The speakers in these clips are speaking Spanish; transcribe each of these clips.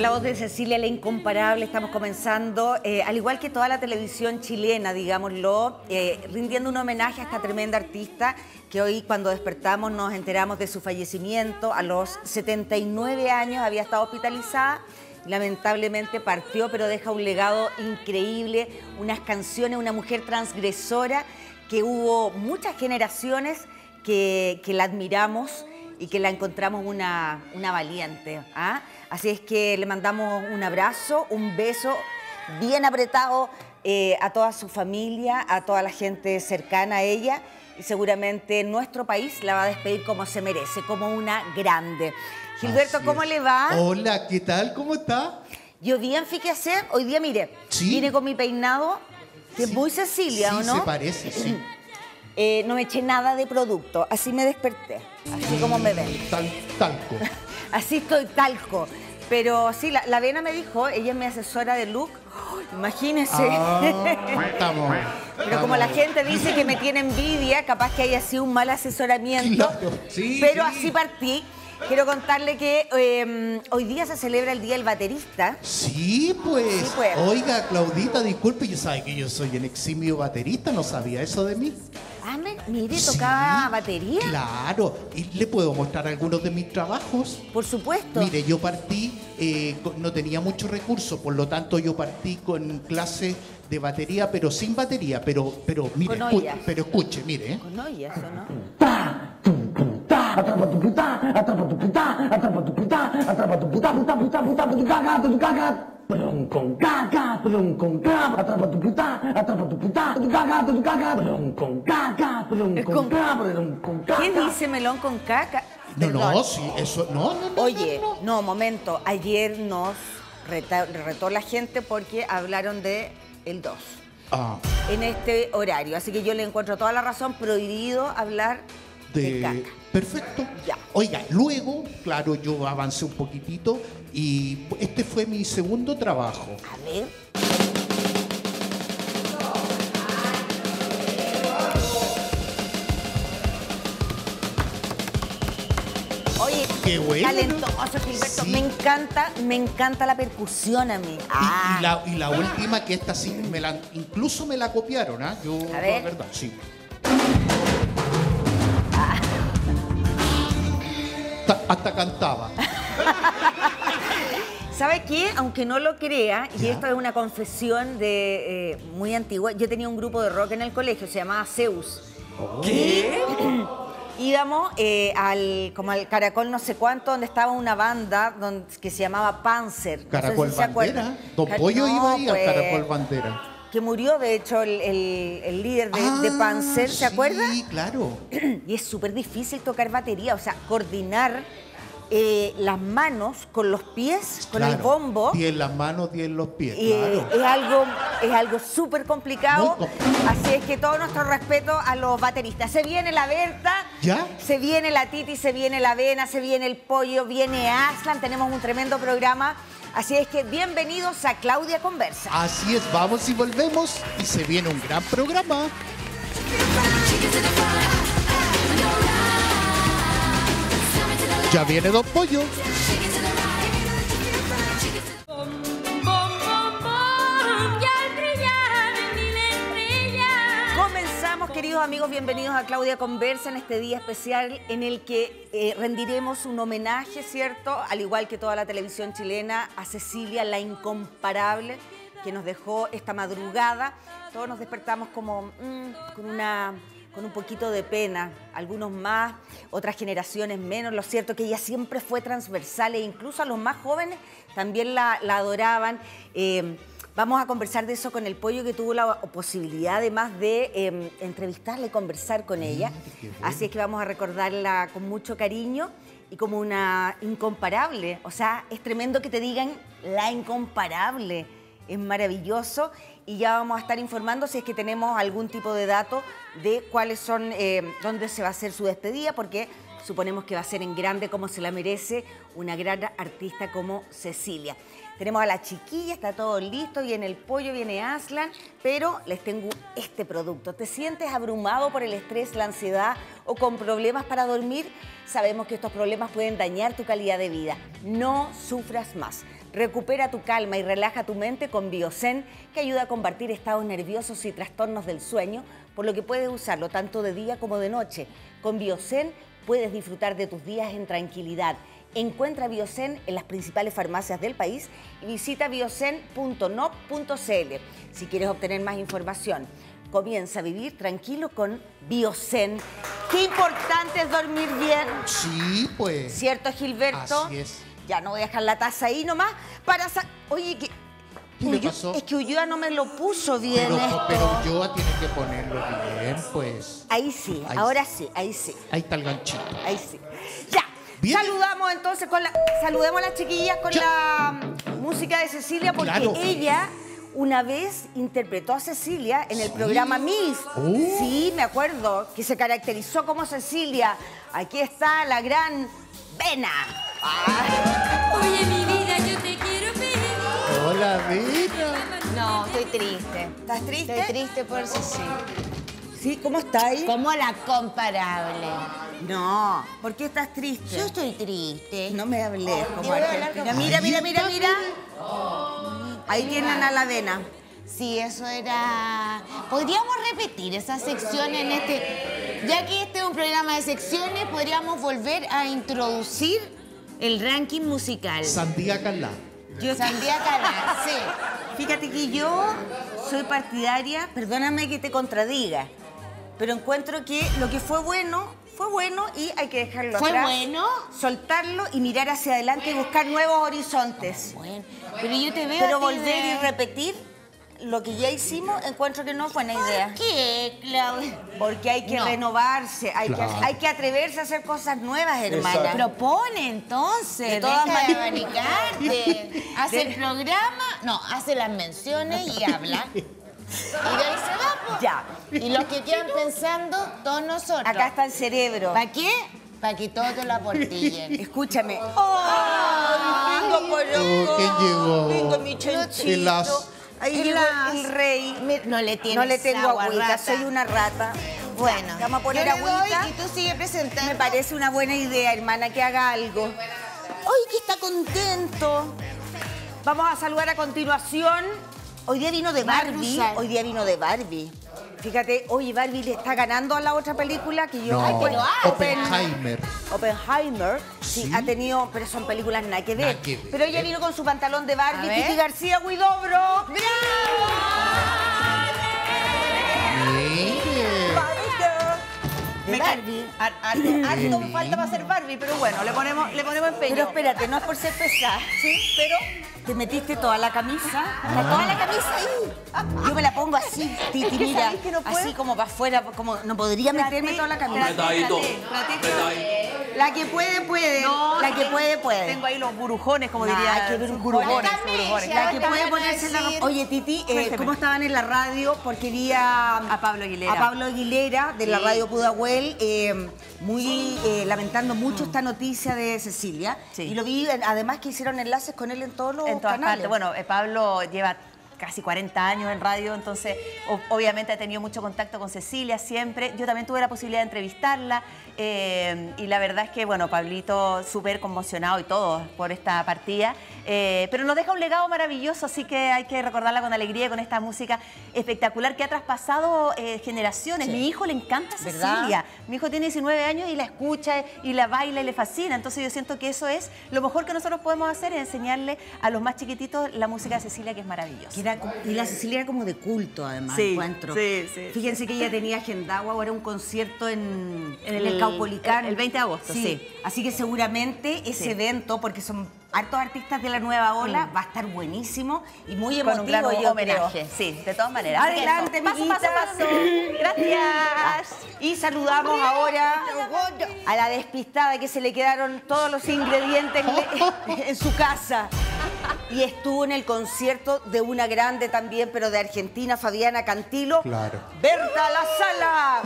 Con la voz de Cecilia, la incomparable, estamos comenzando, al igual que toda la televisión chilena, digámoslo, rindiendo un homenaje a esta tremenda artista que hoy cuando despertamos nos enteramos de su fallecimiento. A los 79 años había estado hospitalizada, lamentablemente partió, pero deja un legado increíble, unas canciones, una mujer transgresora, que hubo muchas generaciones que la admiramos y que la encontramos una valiente. Así es que le mandamos un abrazo, un beso bien apretado a toda su familia, a toda la gente cercana a ella, y seguramente nuestro país la va a despedir como se merece, como una grande. Gilberto, ¿cómo le va? Hola, ¿qué tal? ¿Cómo está? Yo bien, fíjese, hoy día, mire, ¿Sí? vine con mi peinado, que es muy Cecilia, sí, ¿o no? Se parece, sí. No me eché nada de producto, así me desperté, así como me ven. Talco. Así estoy talco. Pero sí, la Vena me dijo, ella es mi asesora de look. ¡Oh, imagínese! Estamos. Pero como la gente dice que me tiene envidia, capaz que haya sido un mal asesoramiento. Claro, sí, pero sí. así partí. Quiero contarle que hoy día se celebra el Día del Baterista. Sí, pues. Sí, pues. Oiga, Claudita, disculpe, yo sabe que yo soy un eximio baterista, ¿no sabía eso de mí? Ah, mire, tocaba batería. Claro, y le puedo mostrar algunos de mis trabajos. Por supuesto. Mire, yo partí, no tenía muchos recursos, por lo tanto yo partí con clases de batería, pero sin batería, pero mire, Con ollas. pero escuche, mire. Con ollas, ¿o no? Atrapa tu puta, atrapa tu puta, atrapa tu puta, atrapa tu puta, puta, puta, puta, puta, caca, tu caca. Pelón con caca, atrapa tu puta, atrapa tu puta, tu caca, tu caca. Pelón con caca, pelón con caca, pelón con caca. ¿Qué dice melón con caca? No, Perdón. sí, eso, no. Oye, no. momento, ayer nos retó la gente porque hablaron de el 2 en este horario, así que yo le encuentro toda la razón, prohibido hablar de caca. Perfecto. Ya. Oiga, luego, claro, yo avancé un poquitito y este fue mi segundo trabajo. A ver. Oye, Qué bueno, talentoso, Gilberto. Sí. Me encanta la percusión a mí. Y la última, que esta sí, incluso me la copiaron, ¿ah? Yo, A ver. la verdad, sí. Hasta cantaba. ¿Sabe qué? Aunque no lo crea, y Ya. esto es una confesión de muy antigua, yo tenía un grupo de rock en el colegio, se llamaba Zeus. ¿Qué? Íbamos como al Caracol no sé cuánto, donde estaba una banda que se llamaba Panzer. No sé Caracol si se acuerdan. Bandera. Don Pollo No, iba ahí pues, al Caracol Bandera. que murió, de hecho, el líder de Panzer, ¿se acuerda? Sí, claro. Y es súper difícil tocar batería, o sea, coordinar las manos con los pies, con el Claro. bombo. 10 en las manos, 10 en los pies, claro. Es algo súper complicado. Muy complicado. Así es que todo nuestro respeto a los bateristas. Se viene la Berta, ¿Ya? se viene la Titi, se viene la Vena, se viene el Pollo, viene Aslan. Tenemos un tremendo programa. Así es que bienvenidos a Claudia Conversa. Así es, vamos y volvemos y se viene un gran programa. Ya viene Don Pollo. Comenzamos, queridos amigos, bienvenidos a Claudia Conversa en este día especial en el que rendiremos un homenaje, ¿cierto? Al igual que toda la televisión chilena, a Cecilia, la incomparable, que nos dejó esta madrugada. Todos nos despertamos como con un poquito de pena, algunos más, otras generaciones menos. Lo cierto es que ella siempre fue transversal e incluso a los más jóvenes también la adoraban. Vamos a conversar de eso con el Pollo, que tuvo la posibilidad además de entrevistarla y conversar con ella. Así es que vamos a recordarla con mucho cariño y como una incomparable. O sea, es tremendo que te digan la incomparable. Es maravilloso y ya vamos a estar informando si es que tenemos algún tipo de dato de cuáles son, dónde se va a hacer su despedida, porque suponemos que va a ser en grande, como se la merece una gran artista como Cecilia. Tenemos a la chiquilla, está todo listo, viene el Pollo, viene Aslan, pero les tengo este producto. ¿Te sientes abrumado por el estrés, la ansiedad o con problemas para dormir? Sabemos que estos problemas pueden dañar tu calidad de vida. No sufras más. Recupera tu calma y relaja tu mente con Biosen, que ayuda a combatir estados nerviosos y trastornos del sueño, por lo que puedes usarlo tanto de día como de noche. Con Biosen puedes disfrutar de tus días en tranquilidad. Encuentra Biosen en las principales farmacias del país y visita biosen.no.cl si quieres obtener más información. Comienza a vivir tranquilo con Biosen. Qué importante es dormir bien. Sí, pues. ¿Cierto, Gilberto? Así es. Ya no voy a dejar la taza ahí nomás para... Oye, ¿Qué le pasó? Es que Ulloa no me lo puso bien esto. Pero Ulloa tiene que ponerlo bien, pues. Ahí sí, Ahí ahora sí, ahí sí. Ahí está el ganchito. Ahí sí. Ya. Bien. Saludamos entonces saludemos a las chiquillas con la música de Cecilia, porque Claro. ella una vez interpretó a Cecilia en el programa Miss. Sí, me acuerdo, que se caracterizó como Cecilia. Aquí está la gran Vena. Oye, mi vida, yo te quiero ver. Hola, Vena. No, estoy triste. ¿Estás triste? Estoy triste por Cecilia. Sí, ¿cómo estáis? Como la comparable. No, ¿por qué estás triste? Yo estoy triste. No me hables como voy a hablar argentina. como- Mira. Ahí tienen a la Vena. Sí, eso era... ¿Podríamos repetir esa sección en este...? Ya que este es un programa de secciones, podríamos volver a introducir el ranking musical. Sandía Calá. Sandía Calá, sí. Fíjate que yo soy partidaria, perdóname que te contradiga, pero encuentro que lo que fue bueno y hay que dejarlo ¿Fue atrás. bueno? Soltarlo y mirar hacia adelante y buscar nuevos horizontes. Bueno, pero yo te veo Pero a ti volver de- y repetir lo que ya hicimos, encuentro que no es buena idea. ¿Por qué, Claudia? Porque hay que No. renovarse, Claro. hay que atreverse a hacer cosas nuevas, hermana. Propone entonces, De todas deja de maneras. abanicarte. Hace el programa, no, hace las menciones y habla. Y de ahí se va, pues. Ya. Y los que quedan pensando, todos nosotros. Acá está el cerebro. ¿Para qué? Para que todos te lo aportillen. Escúchame. ¡Ay! Vengo por Oh, ¿quién llegó? Vengo mi El chanchito. as. Ahí El llegó as. el rey. No le tienes No le tengo agua, agüita, rata. soy una rata. Bueno, Ya, vamos a poner yo le doy agüita. y tú sigue presentando. Me parece una buena idea, hermana, que haga algo. ¡Ay, que está contento! Vamos a saludar a continuación. Hoy día vino de Barbie. Marusal. Hoy día vino de Barbie. Fíjate, oye, Barbie le está ganando a la otra película que yo... No, Ay, pero, Oppenheimer. Oppenheimer, sí, Sí. ha tenido, pero son películas nada que ver. Nada que ver. Pero ella vino con su pantalón de Barbie, A ver. Titi García Huidobro. Mire. De Barbie. Harto falta para ser Barbie, pero bueno, le ponemos empeño. Pero espérate, no es por ser pesada, ¿sí? Pero te metiste toda la camisa, toda la camisa ahí. Yo me la pongo así, Titi, mira, ¿Sabes que no puedo? así como para afuera, como no podría meterme toda la camisa. La que puede, puede. No, La que puede, puede. Tengo ahí los burujones, como Nah, diría. hay que ver un burujones, burujón. burujones. La que Te puede van a ponerse la decir- ropa. Oye, Titi, Cuénteme. ¿cómo estaban en la radio? Porque vi a Pablo Aguilera. A Pablo Aguilera, de la Sí. radio Pudahuel, muy lamentando mucho esta noticia de Cecilia. Sí. Y lo vi, además que hicieron enlaces con él en todos los En todas canales. partes. Bueno, Pablo lleva casi 40 años en radio, entonces obviamente ha tenido mucho contacto con Cecilia siempre. Yo también tuve la posibilidad de entrevistarla y la verdad es que, bueno, Pablito súper conmocionado y todo por esta partida, pero nos deja un legado maravilloso, así que hay que recordarla con alegría, con esta música espectacular que ha traspasado generaciones. Mi hijo le encanta ¿Verdad? Cecilia. Mi hijo tiene 19 años y la escucha y la baila y le fascina, entonces yo siento que eso es lo mejor que nosotros podemos hacer, es enseñarle a los más chiquititos la música de Cecilia, que es maravillosa. Y la Cecilia era como de culto, además, Sí, encuentro. sí, sí. Fíjense que ella tenía agendado ahora un concierto en el Caupolicán. el 20 de agosto, sí. Así que seguramente ese Sí. evento, porque son hartos artistas de la nueva ola, va a estar buenísimo y muy Con emotivo, un gran yo homenaje, creo. sí, de todas maneras. Así que Adelante, eso, paso, paso, paso. Gracias. Y saludamos ahora a la despistada que se le quedaron todos los ingredientes en su casa. Y estuvo en el concierto de una grande también, pero de Argentina, Fabiana Cantilo. Claro. ¡Berta La Sala!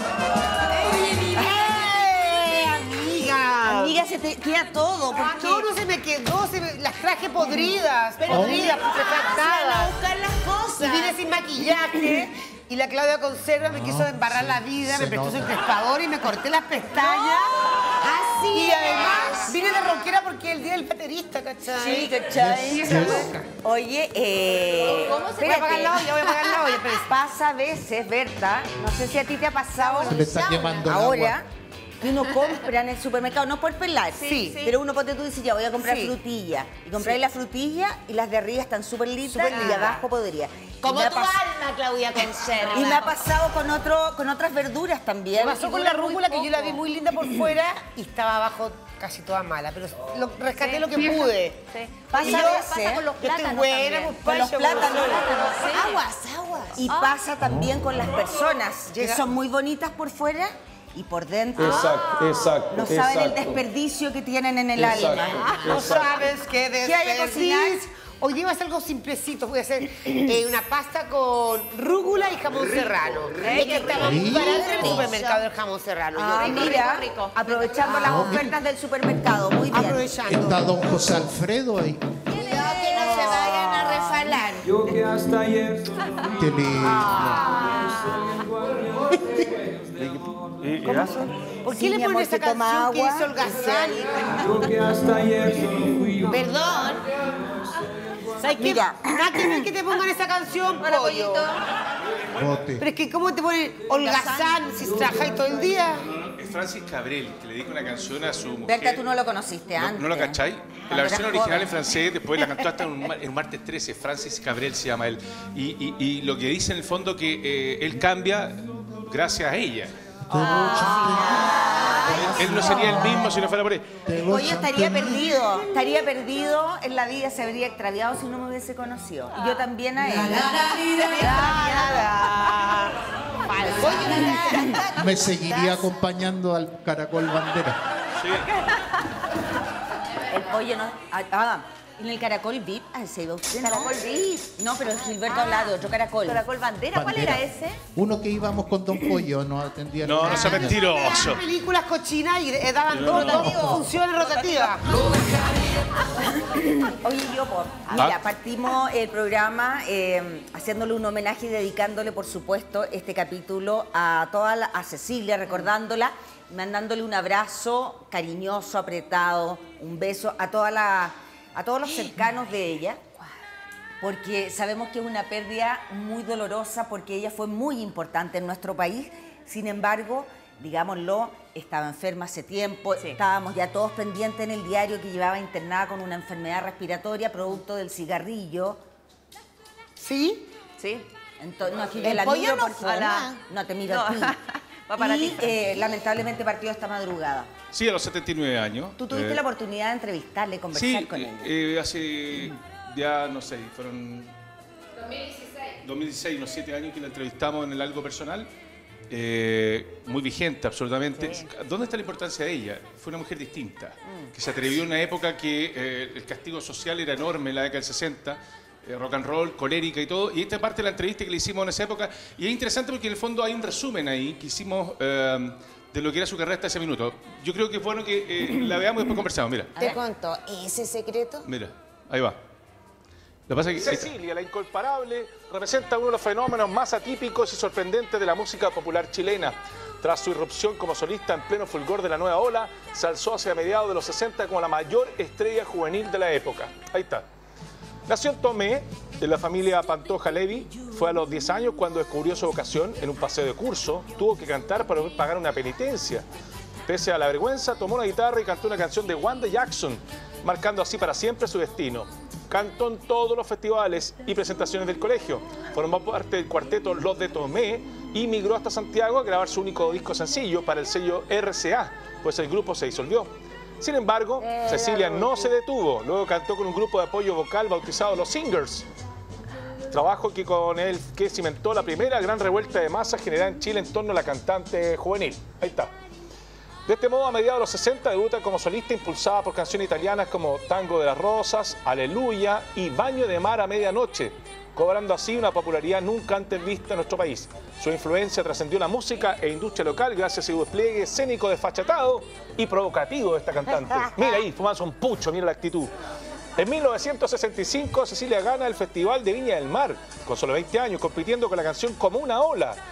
amiga! Amiga, se te queda todo. ¿Por qué? No, no se me quedó, las traje podridas, podridas, Van a putrefactadas. buscar las Y cosas. vine sin maquillaje. Y la Claudia Conserva me quiso embarrar la vida, se me prestó su nota. encrespador y me corté las pestañas. ¿Ah, Y además vine de rockera porque es el día del baterista, ¿cachai? Sí, ¿cachai? Oye, Voy a apagar la olla, pero pasa a veces, Berta, no sé si a ti te ha pasado Se le está quemando el ahora, agua. que uno compra en el supermercado, no por pelar, Sí. pero uno ponte tú y dices, ya voy a comprar Sí. frutilla. Y compráis la frutilla y las de arriba están súper listas y de abajo podría. Como Y me ha tu pas- alma, Claudia Conserva. Y me ha pasado con otras verduras también. me pasó con la rúcula, que yo la vi muy linda por fuera y estaba abajo casi toda mala, pero rescaté lo que pude. Pasa Y a yo- veces con los plátanos. Estoy buena, con pues, los plátanos. Aguas. Y pasa también con las personas, que Llega- son muy bonitas por fuera y por dentro Exacto. no saben el desperdicio que tienen en el alma. No sabes qué ¿Qué hay a cocinar? desperdicio. Hoy día voy a hacer algo simplecito. Voy a hacer una pasta con rúcula y jamón serrano. Es que estaba muy barato en el supermercado el jamón serrano. Ah, mira, aprovechando las ofertas del supermercado, muy bien. Aprovechando. Está don José Alfredo ahí. Cuidado que no se vayan a refalar. Yo que hasta ayer. Qué lindo. ¿Por Sí, qué le mi ponen amor, esa se toma canción que agua. dice holgazán? Yo que hasta ayer solo fui yo. Perdón. ¿Sabes qué? Mira. Nada que ver que te pongan esa canción, pollo. Bote. Pero es que ¿cómo te ponen holgazán si trabajáis todo el día? Es Francis Cabrel, que le dedica una canción a su mujer. Berta, tú no lo conociste antes. ¿No lo cachai? Cuando La versión eras original joven. en francés, después la cantó hasta en un martes 13. Francis Cabrel se llama él. Y lo que dice en el fondo que él cambia gracias a ella. Él no sería el mismo si no fuera por él. Oye, estaría perdido en la vida, se habría extraviado si no me hubiese conocido. Y yo también a él. Me seguiría acompañando al Caracol Bandera. Sí. El pollo no. En el Caracol VIP, se iba usted. ¿No? Caracol VIP. No, pero Gilberto habla de otro caracol. Caracol Bandera, ¿cuál era Bandera. ese? Uno que íbamos con don Pollo, nos atendía. No, no sea mentiroso. Películas cochinas y daban dos funciones rotativas. Oye, mira, partimos el programa haciéndole un homenaje y dedicándole, por supuesto, este capítulo a Cecilia, recordándola, mandándole un abrazo cariñoso, apretado, un beso a todos los cercanos de ella, porque sabemos que es una pérdida muy dolorosa, porque ella fue muy importante en nuestro país. Sin embargo, digámoslo, estaba enferma hace tiempo, estábamos ya todos pendientes en el diario que llevaba internada con una enfermedad respiratoria producto del cigarrillo. ¿Sí? Sí. Entonces, no, aquí yo El la pollo miro no porque fuma. no te miro No. a ti. Va para Y ti. lamentablemente partió esta madrugada. Sí, a los 79 años. Tú tuviste la oportunidad de entrevistarle, conversar Sí, con ella. hace ya, no sé, fueron 2016, unos 7 años que la entrevistamos en el Algo Personal. Muy vigente, absolutamente. Sí. ¿Dónde está la importancia de ella? Fue una mujer distinta, que se atrevió en una época que el castigo social era enorme, en la década del 60, rock and roll, colérica y todo. Y esta parte de la entrevista que le hicimos en esa época, y es interesante porque en el fondo hay un resumen ahí que hicimos de lo que era su carrera hasta ese minuto. Yo creo que es bueno que la veamos y después conversamos. Mira, Te conto, ¿ese secreto? mira, ahí va. Lo que pasa es que Cecilia, la incomparable, representa uno de los fenómenos más atípicos y sorprendentes de la música popular chilena. Tras su irrupción como solista en pleno fulgor de la nueva ola, se alzó hacia mediados de los 60 como la mayor estrella juvenil de la época. Ahí está. Nació en Tomé, de la familia Pantoja Levi. Fue a los 10 años cuando descubrió su vocación en un paseo de curso. Tuvo que cantar para poder pagar una penitencia. Pese a la vergüenza, tomó una guitarra y cantó una canción de Wanda Jackson, marcando así para siempre su destino. Cantó en todos los festivales y presentaciones del colegio. Formó parte del cuarteto Los de Tomé y migró hasta Santiago a grabar su único disco sencillo para el sello RCA, pues el grupo se disolvió. Sin embargo, Cecilia no se detuvo. Luego cantó con un grupo de apoyo vocal bautizado Los Singers. Trabajo que con él que cimentó la primera gran revuelta de masas generada en Chile en torno a la cantante juvenil. Ahí está. De este modo, a mediados de los 60 debuta como solista impulsada por canciones italianas como Tango de las Rosas, Aleluya y Baño de Mar a Medianoche, cobrando así una popularidad nunca antes vista en nuestro país. Su influencia trascendió la música e industria local gracias a su despliegue escénico desfachatado y provocativo de esta cantante. Mira ahí, fumándose un pucho, mira la actitud. En 1965, Cecilia gana el Festival de Viña del Mar, con solo 20 años, compitiendo con la canción Como una ola.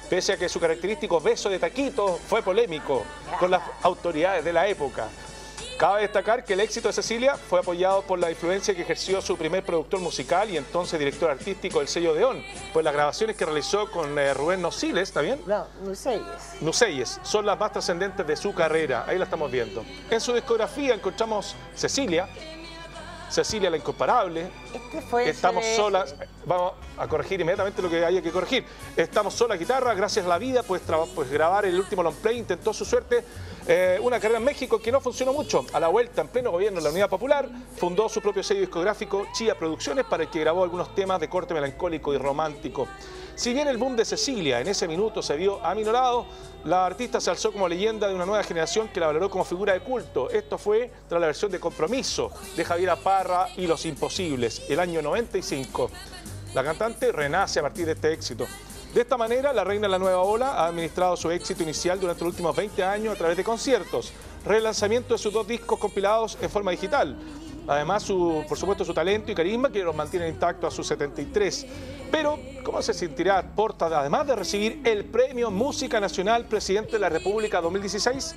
pese a que su característico beso de taquito fue polémico con las autoridades de la época. Cabe destacar que el éxito de Cecilia fue apoyado por la influencia que ejerció su primer productor musical y entonces director artístico del sello Odeón, pues las grabaciones que realizó con Rubén Nociles, ¿está bien? No, Nuseyes. Nuseyes, son las más trascendentes de su carrera, ahí la estamos viendo. En su discografía encontramos Cecilia la Incomparable, Estamos solas, vamos a corregir inmediatamente lo que haya que corregir. Estamos solas, guitarra, gracias a la vida, pues grabar el último long play, intentó su suerte. Una carrera en México que no funcionó mucho. A la vuelta, en pleno gobierno de la Unidad Popular, fundó su propio sello discográfico, Chía Producciones, para el que grabó algunos temas de corte melancólico y romántico. Si bien el boom de Cecilia en ese minuto se vio aminorado, la artista se alzó como leyenda de una nueva generación que la valoró como figura de culto. Esto fue tras la versión de Compromiso de Javiera Parra y Los Imposibles, el año 95. La cantante renace a partir de este éxito. De esta manera, la reina de la nueva ola ha administrado su éxito inicial durante los últimos 20 años a través de conciertos, relanzamiento de sus 2 discos compilados en forma digital. Además, por supuesto, su talento y carisma que los mantiene intactos a sus 73. Pero, ¿cómo se sentirá Porta, además de recibir el Premio Música Nacional Presidente de la República 2016?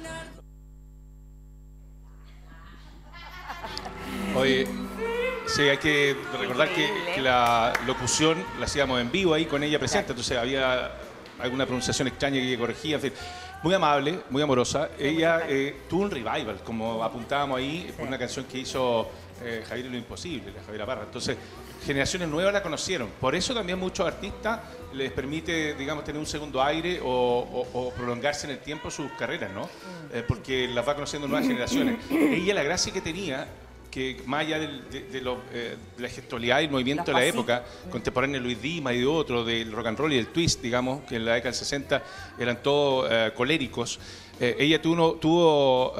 Oye, sí, hay que recordar que la locución la hacíamos en vivo ahí con ella presente, entonces había alguna pronunciación extraña que corregía, en fin. Muy amable, muy amorosa. Ella tuvo un revival, como apuntábamos ahí, por una canción que hizo Javier y lo Imposible, la Javiera Parra. Entonces, generaciones nuevas la conocieron. Por eso también muchos artistas les permite, digamos, tener un segundo aire o prolongarse en el tiempo sus carreras, ¿no? Porque las va conociendo nuevas generaciones. Ella, la gracia que tenía, que más allá de la gestualidad y el movimiento de la época, contemporánea de Luis Dimas y de otros, del rock and roll y del twist, digamos, que en la década del 60 eran todos coléricos, ella tuvo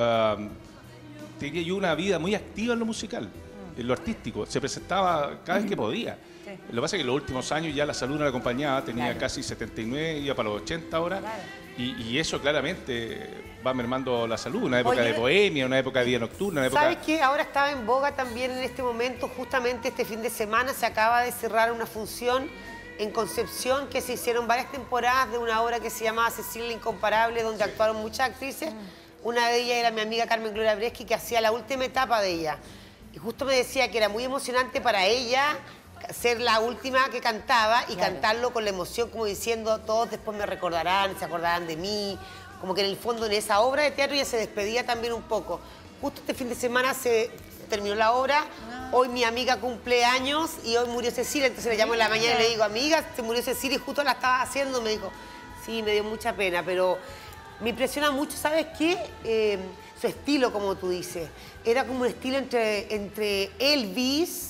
te diría yo, una vida muy activa en lo musical, en lo artístico, se presentaba cada vez que podía. Lo que pasa es que en los últimos años ya la salud no la acompañaba, tenía casi 79, iba para los 80 ahora, y eso claramente va mermando la salud, una época de bohemia, una época de vida nocturna, una época... ¿Sabes qué? Ahora estaba en boga también en este momento, justamente este fin de semana se acaba de cerrar una función en Concepción que se hicieron varias temporadas de una obra que se llamaba Cecilia la Incomparable, donde actuaron muchas actrices. Una de ellas era mi amiga Carmen Gloria Breschi, que hacía la última etapa de ella. Y justo me decía que era muy emocionante para ella ser la última que cantaba y cantarlo con la emoción, como diciendo, todos después me recordarán, se acordarán de mí. Como que en el fondo en esa obra de teatro ella se despedía también un poco. Justo este fin de semana se terminó la obra, hoy mi amiga cumple años y hoy murió Cecilia, entonces le llamo en la mañana y le digo, amiga, se murió Cecilia y justo la estaba haciendo, me dijo, sí, me dio mucha pena, pero me impresiona mucho, ¿sabes qué? Su estilo, como tú dices, era como un estilo entre Elvis,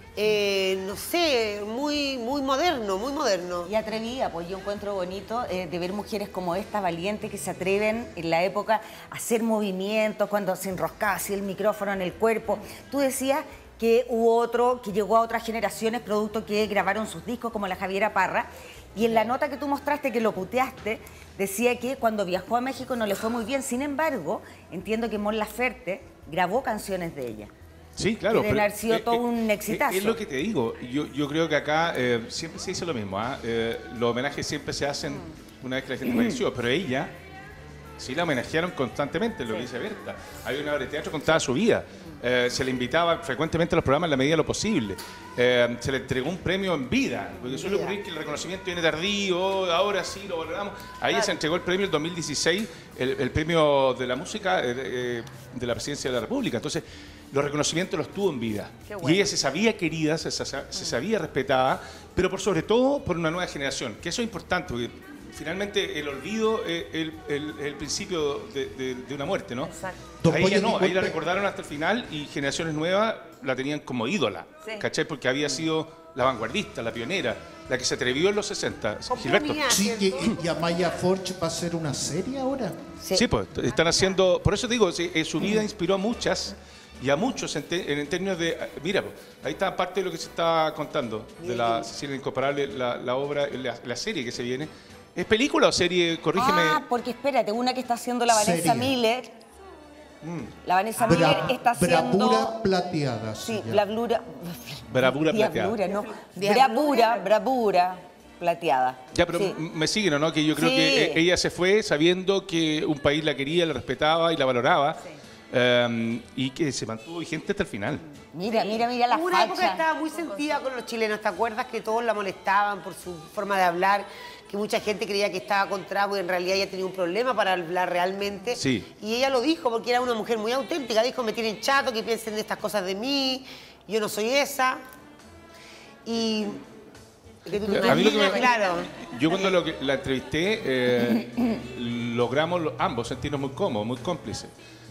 no sé, muy moderno, muy moderno. Y atrevida, pues yo encuentro bonito de ver mujeres como esta, valientes, que se atreven en la época a hacer movimientos, cuando se enroscaba así el micrófono en el cuerpo. Tú decías que hubo otro que llegó a otras generaciones, producto que grabaron sus discos, como la Javiera Parra, y en la nota que tú mostraste, que lo puteaste, decía que cuando viajó a México no le fue muy bien. Sin embargo, entiendo que Mon Laferte grabó canciones de ella. Sí, claro. Deben haber sido todo un exitazo. Es lo que te digo. Yo creo que acá siempre se dice lo mismo. Los homenajes siempre se hacen una vez que la gente falleció, pero ella sí la homenajearon constantemente, lo que dice Berta. Hay una obra de teatro contada su vida. Se le invitaba frecuentemente a los programas en la medida de lo posible. Se le entregó un premio en vida, porque suele ocurrir que el reconocimiento viene tardío, ahora sí lo valoramos. A ella se entregó el premio en 2016, el premio de la música de la Presidencia de la República. Entonces, los reconocimientos los tuvo en vida. Bueno. Y ella se sabía querida, se sabía respetada, pero por sobre todo por una nueva generación, que eso es importante, porque finalmente el olvido es el principio de una muerte, ¿no? Exacto. A ella no, a ella la recordaron hasta el final y generaciones nuevas la tenían como ídola, ¿cachai? Porque había sido la vanguardista, la pionera, la que se atrevió en los 60. Gilberto. Sí, y Amaya Forch va a hacer una serie ahora. Sí, pues están haciendo, por eso digo, su vida inspiró a muchas y a muchos en términos de... Mira, ahí está parte de lo que se está contando de la Cecilia Incomparable, la obra, la serie que se viene. ¿Es película o serie? Corrígeme. Ah, porque espérate, una que está haciendo la Vanessa Miller. La Vanessa Miller está haciendo... Bravura plateada. Sí, Bravura... Bravura plateada. Bravura, no. Bravura. plateada. Ya, pero Sí. me siguen, ¿o no? Que yo creo Sí. que ella se fue sabiendo que un país la quería, la respetaba y la valoraba. Y que se mantuvo vigente hasta el final. Mira la Hubo una época que facha. estaba muy sentida con los chilenos, ¿te acuerdas? Que todos la molestaban por su forma de hablar, que mucha gente creía que estaba contra, porque en realidad ella tenía un problema para hablar realmente. Sí. Y ella lo dijo porque era una mujer muy auténtica, dijo, me tienen chato, que piensen de estas cosas de mí, yo no soy esa. Y... que tú te A mí lo que imaginas, me- claro. Yo cuando la entrevisté, logramos ambos sentirnos muy cómodos, muy cómplices.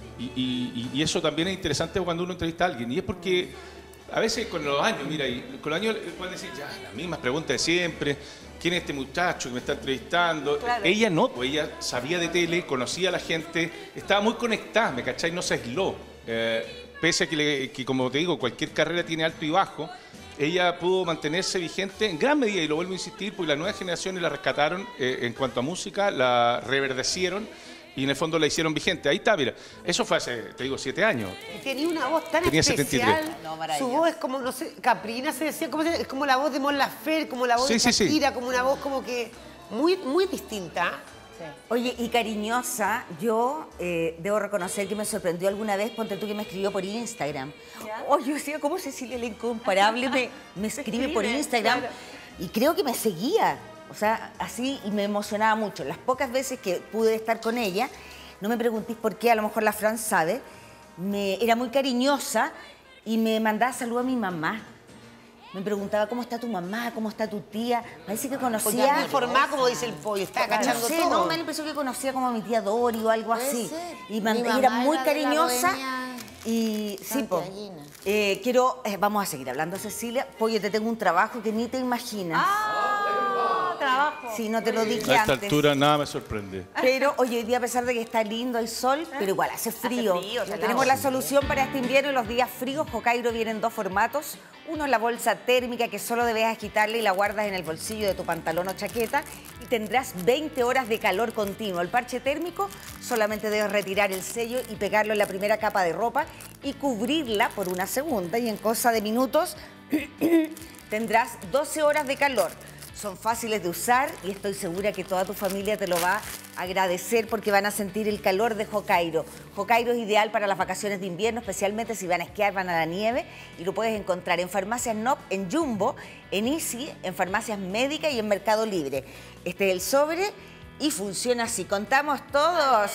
Y eso también es interesante cuando uno entrevista a alguien. Y es porque a veces con los años, mira, y con los años pueden decir, ya, las mismas preguntas de siempre. ¿Quién es este muchacho que me está entrevistando? Claro. Ella no, pues ella sabía de tele, conocía a la gente, estaba muy conectada, ¿me cachai? No se aisló. Pese a que, como te digo, cualquier carrera tiene alto y bajo, ella pudo mantenerse vigente en gran medida, y lo vuelvo a insistir, porque las nuevas generaciones la rescataron en cuanto a música, la reverdecieron y en el fondo la hicieron vigente. Ahí está, mira, eso fue hace, te digo, 7 años. Y tenía una voz tan Tenía especial. 73. No, Su maravilloso. voz es como, no sé, Caprina se decía, ¿cómo se llama? Es como la voz de Mon Laferte, como la voz Sí, de sí, sí. Shakira, como una voz como que muy, muy distinta. Oye, y cariñosa, yo debo reconocer que me sorprendió alguna vez, ponte tú que me escribió por Instagram. Oye, yo decía, ¿cómo Cecilia la Incomparable me escribe por Instagram? claro. Y creo que me seguía, o sea, así, y me emocionaba mucho. Las pocas veces que pude estar con ella, no me preguntéis por qué, a lo mejor la Fran sabe, era muy cariñosa y me mandaba saludos a mi mamá. Me preguntaba, ¿cómo está tu mamá? ¿Cómo está tu tía? Parece que Porque conocía... muy formada, como dice el pollo, está No cachando sé, todo. no, me da la impresión que conocía como a mi tía Dori o algo Puede así. ser. Y Mi mamá era muy era de la cariñosa. Bohemia Y sí, po. santiaguina. Vamos a seguir hablando, Cecilia. Pollo, te tengo un trabajo que ni te imaginas. Trabajo. Sí, no te lo dije A esta antes. altura nada me sorprende. Pero hoy día, a pesar de que está lindo el sol, pero igual hace frío. frío, Ya salado. tenemos la solución para este invierno y los días fríos. Hokkaido viene en 2 formatos. Uno es la bolsa térmica que solo debes agitarle y la guardas en el bolsillo de tu pantalón o chaqueta y tendrás 20 horas de calor continuo. El parche térmico solamente debes retirar el sello y pegarlo en la primera capa de ropa y cubrirla por una segunda y en cosa de minutos tendrás 12 horas de calor. Son fáciles de usar y estoy segura que toda tu familia te lo va a agradecer porque van a sentir el calor de Hokkaido. Hokkaido es ideal para las vacaciones de invierno, especialmente si van a esquiar, van a la nieve, y lo puedes encontrar en Farmacias Nop, en Jumbo, en Easy, en Farmacias Médicas y en Mercado Libre. Este es el sobre y funciona así. ¿Contamos todos?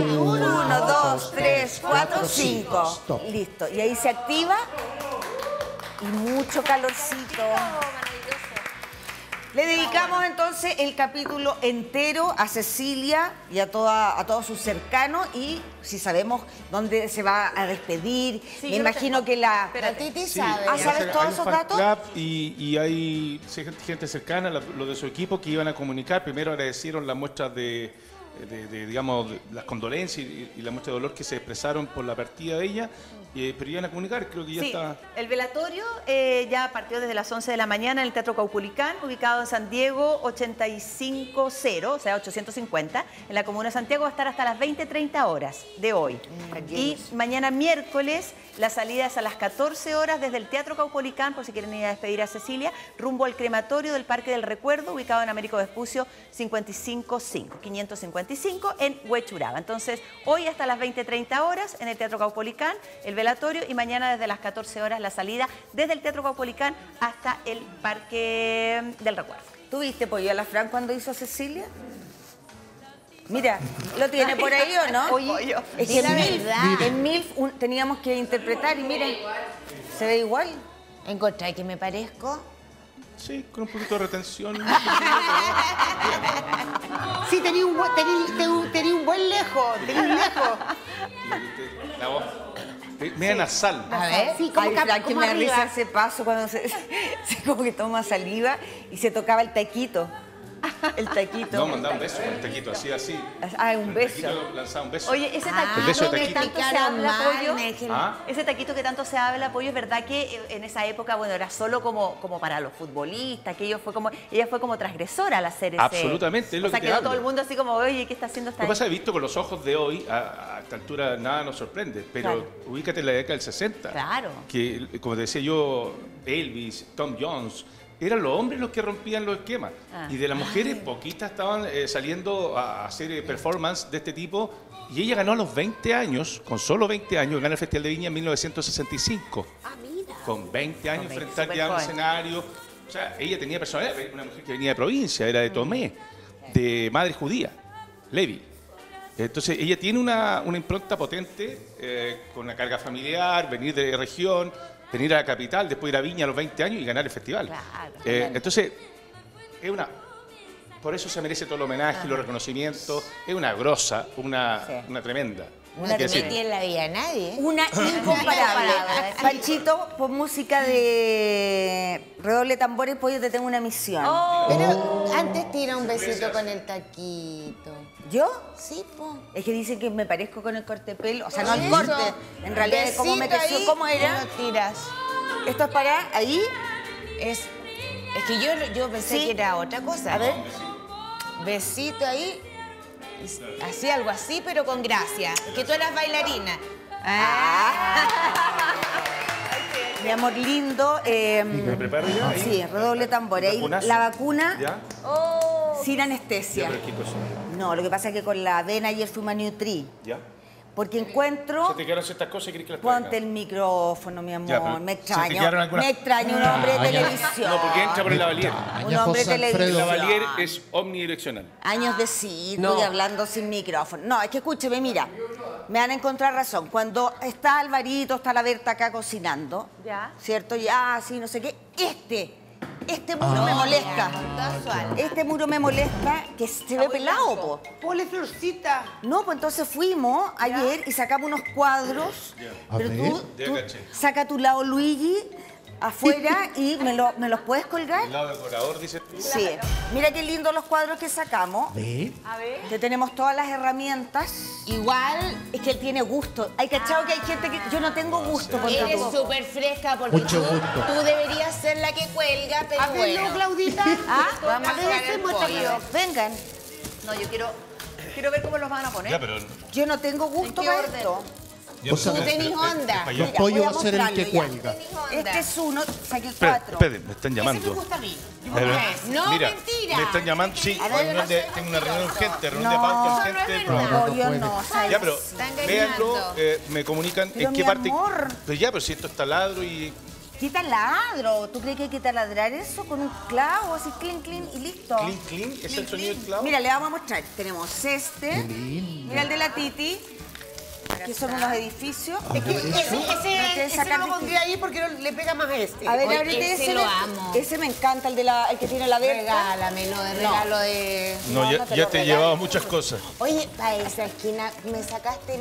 1, 2, 3, 4, 5. Stop. Listo. Y ahí se activa y mucho calorcito. Le dedicamos entonces el capítulo entero a Cecilia y a todos sus cercanos, y si sabemos dónde se va a despedir. Sí, Me yo lo imagino tengo. que la... Pero Titi Sí, sabe. Ah, ¿sabes hay todos un esos fan datos? club y hay gente cercana, lo de su equipo, que iban a comunicar. Primero agradecieron las muestras digamos, las condolencias y la muestra de dolor que se expresaron por la partida de ella, pero iban a comunicar, creo que ya Sí, está. el velatorio ya partió desde las 11 de la mañana en el Teatro Caupolicán, ubicado en San Diego 850, o sea, 850. En la comuna de Santiago va a estar hasta las 20:30 horas de hoy. Y mañana miércoles la salida es a las 14 horas desde el Teatro Caupolicán, por si quieren ir a despedir a Cecilia, rumbo al crematorio del Parque del Recuerdo, ubicado en Américo Vespucio 555 en Huechuraba. Entonces, hoy hasta las 20:30 horas en el Teatro Caupolicán, el velatorio, y mañana desde las 14 horas la salida desde el Teatro Caupolicán hasta el Parque del Recuerdo. ¿Tuviste pollo a la Fran cuando hizo a Cecilia? Mira, ¿lo tiene por ahí o no? Oye, es di que la verdad. En MILF teníamos que interpretar y miren, se ve igual. ¿Encontráis que me parezco? Sí, con un poquito de retención. Sí, tenía un buen lejos, tenía un lejos. La voz media nasal. A ver. Sí, como, Ay, Fran, que como me da risa arriba. ese paso cuando se como que toma saliva y se tocaba el taquito. El taquito. No, mandaba un beso con el taquito, así. Ah, un El beso. taquito lanzaba un beso. Oye, ese Ah, El beso de taquito que taquito. tanto se habla, mal, Pollo, me dijeron. ¿Ah? ese taquito que tanto se habla, Pollo, es verdad que en esa época, bueno, era solo como para los futbolistas, que ella fue como transgresora al hacer ese... Absolutamente, es lo o sea, que te quedó hablo. todo el mundo así como, oye, ¿qué está haciendo esta Lo que pasa es que visto con los ojos de hoy, a esta altura nada nos sorprende, pero Claro. ubícate en la década del 60. Claro. Que, como te decía yo, Elvis, Tom Jones, eran los hombres los que rompían los esquemas. Y de las mujeres, poquitas estaban saliendo a hacer performance de este tipo. Y ella ganó a los 20 años, con solo 20 años, ganó el Festival de Viña en 1965. Mira. Con 20 años, Con 20, enfrentar ya a un escenario. O sea, ella tenía personalidad, una mujer que venía de provincia, era de Tomé, de madre judía, Levi. Entonces, ella tiene una impronta potente, con una carga familiar, venir de región, venir a la capital, después ir a Viña a los 20 años y ganar el festival. Claro. Entonces, es una... Por eso se merece todo el homenaje y los reconocimientos. Es una grosa, una tremenda. No Hay que te decir. metí en la vida a nadie. Una incomparable. Panchito, por música de redoble tambores, pues yo te tengo una misión. Pero antes tira un besito con el taquito. ¿Yo? Sí, po. Es que dicen que me parezco con el corte de pelo. O sea, no el Eso. corte. En realidad, es cómo me Besito creció. ahí ¿Cómo y era? lo tiras. Esto es para ahí. Es que yo pensé Sí. que era otra cosa. A ver. Besito ahí. Así, algo así, pero con gracia. Que tú eras bailarina. Mi amor lindo. ¿Me preparo ya? Ahí. Sí, redoble tambor. Ahí ¿Vacunazo? la vacuna ¿Ya? sin anestesia. Ya, pero ¿qué cosa? No, lo que pasa es que con la avena ayer fuimos a Nutri. ¿Ya? Porque encuentro... ¿Se te quedaron estas cosas y querés que las traiga? Ponte el micrófono, mi amor. Ya, pero me ¿se te extraño. quedaron algunas- Me extraño un hombre de televisión. No, porque entra por el lavalier. Un hombre de José Alfredo. televisión. El lavalier es omnidireccional. Años de sí, estoy hablando sin micrófono. No, es que escúcheme, mira, me van a encontrar razón. Cuando está Alvarito, está la Berta acá cocinando, ¿cierto? Ya, sí, no sé qué. Este muro me molesta. Casual. Este muro me molesta que se ve pelado, po. Ponle florcita. No, pues entonces fuimos ayer y sacamos unos cuadros. A Pero ver. tú saca tu lado Luigi afuera y me los puedes colgar. El lado decorador, dices tú. Sí. Mira qué lindos los cuadros que sacamos. ¿Ve? Que tenemos todas las herramientas. Igual Es que él tiene gusto. Hay cachado que hay gente que... Yo no tengo gusto, ponte eres tú. súper fresca porque Mucho gusto. tú deberías ser la que cuelga, pero A verlo, bueno. Claudita. Vamos a ver, sacar el hacemos pollo. esta- Vengan. No, yo quiero ver cómo los van a poner. Ya, pero... Yo no tengo gusto qué para orden? esto. O sea, Tú tenés onda. Los pollos va a ser el que cuelga. Este es uno, saqué Espera, cuatro. esperen, me están Ese me llamando. gusta a mí. No, Mira, mentira. me están llamando, sí, tengo una reunión urgente, reunión de pauta urgente del programa. No, yo no. ¿sabes? Ya, pero Está véanlo, engañando. me comunican Pero en qué mi parte... amor. Pero ya, pero si esto está ladro y... Quita ladro. ¿Tú crees que hay que taladrar eso con un clavo, así clean, clean y listo? Clean, clean, es el sonido del clavo. Mira, le vamos a mostrar. Tenemos este. Mira el de la Titi. Aquí son unos edificios. Es que ese sacar no lo pondría ahí porque le pega más a este. A ver, Oye, ábrete ese ese. lo amo. Ese me encanta, el que tiene la Berta. Regálamelo de regalo de... No, no, ya, no te ya lo te he regalo. llevado muchas cosas. Oye, para esa esquina me sacaste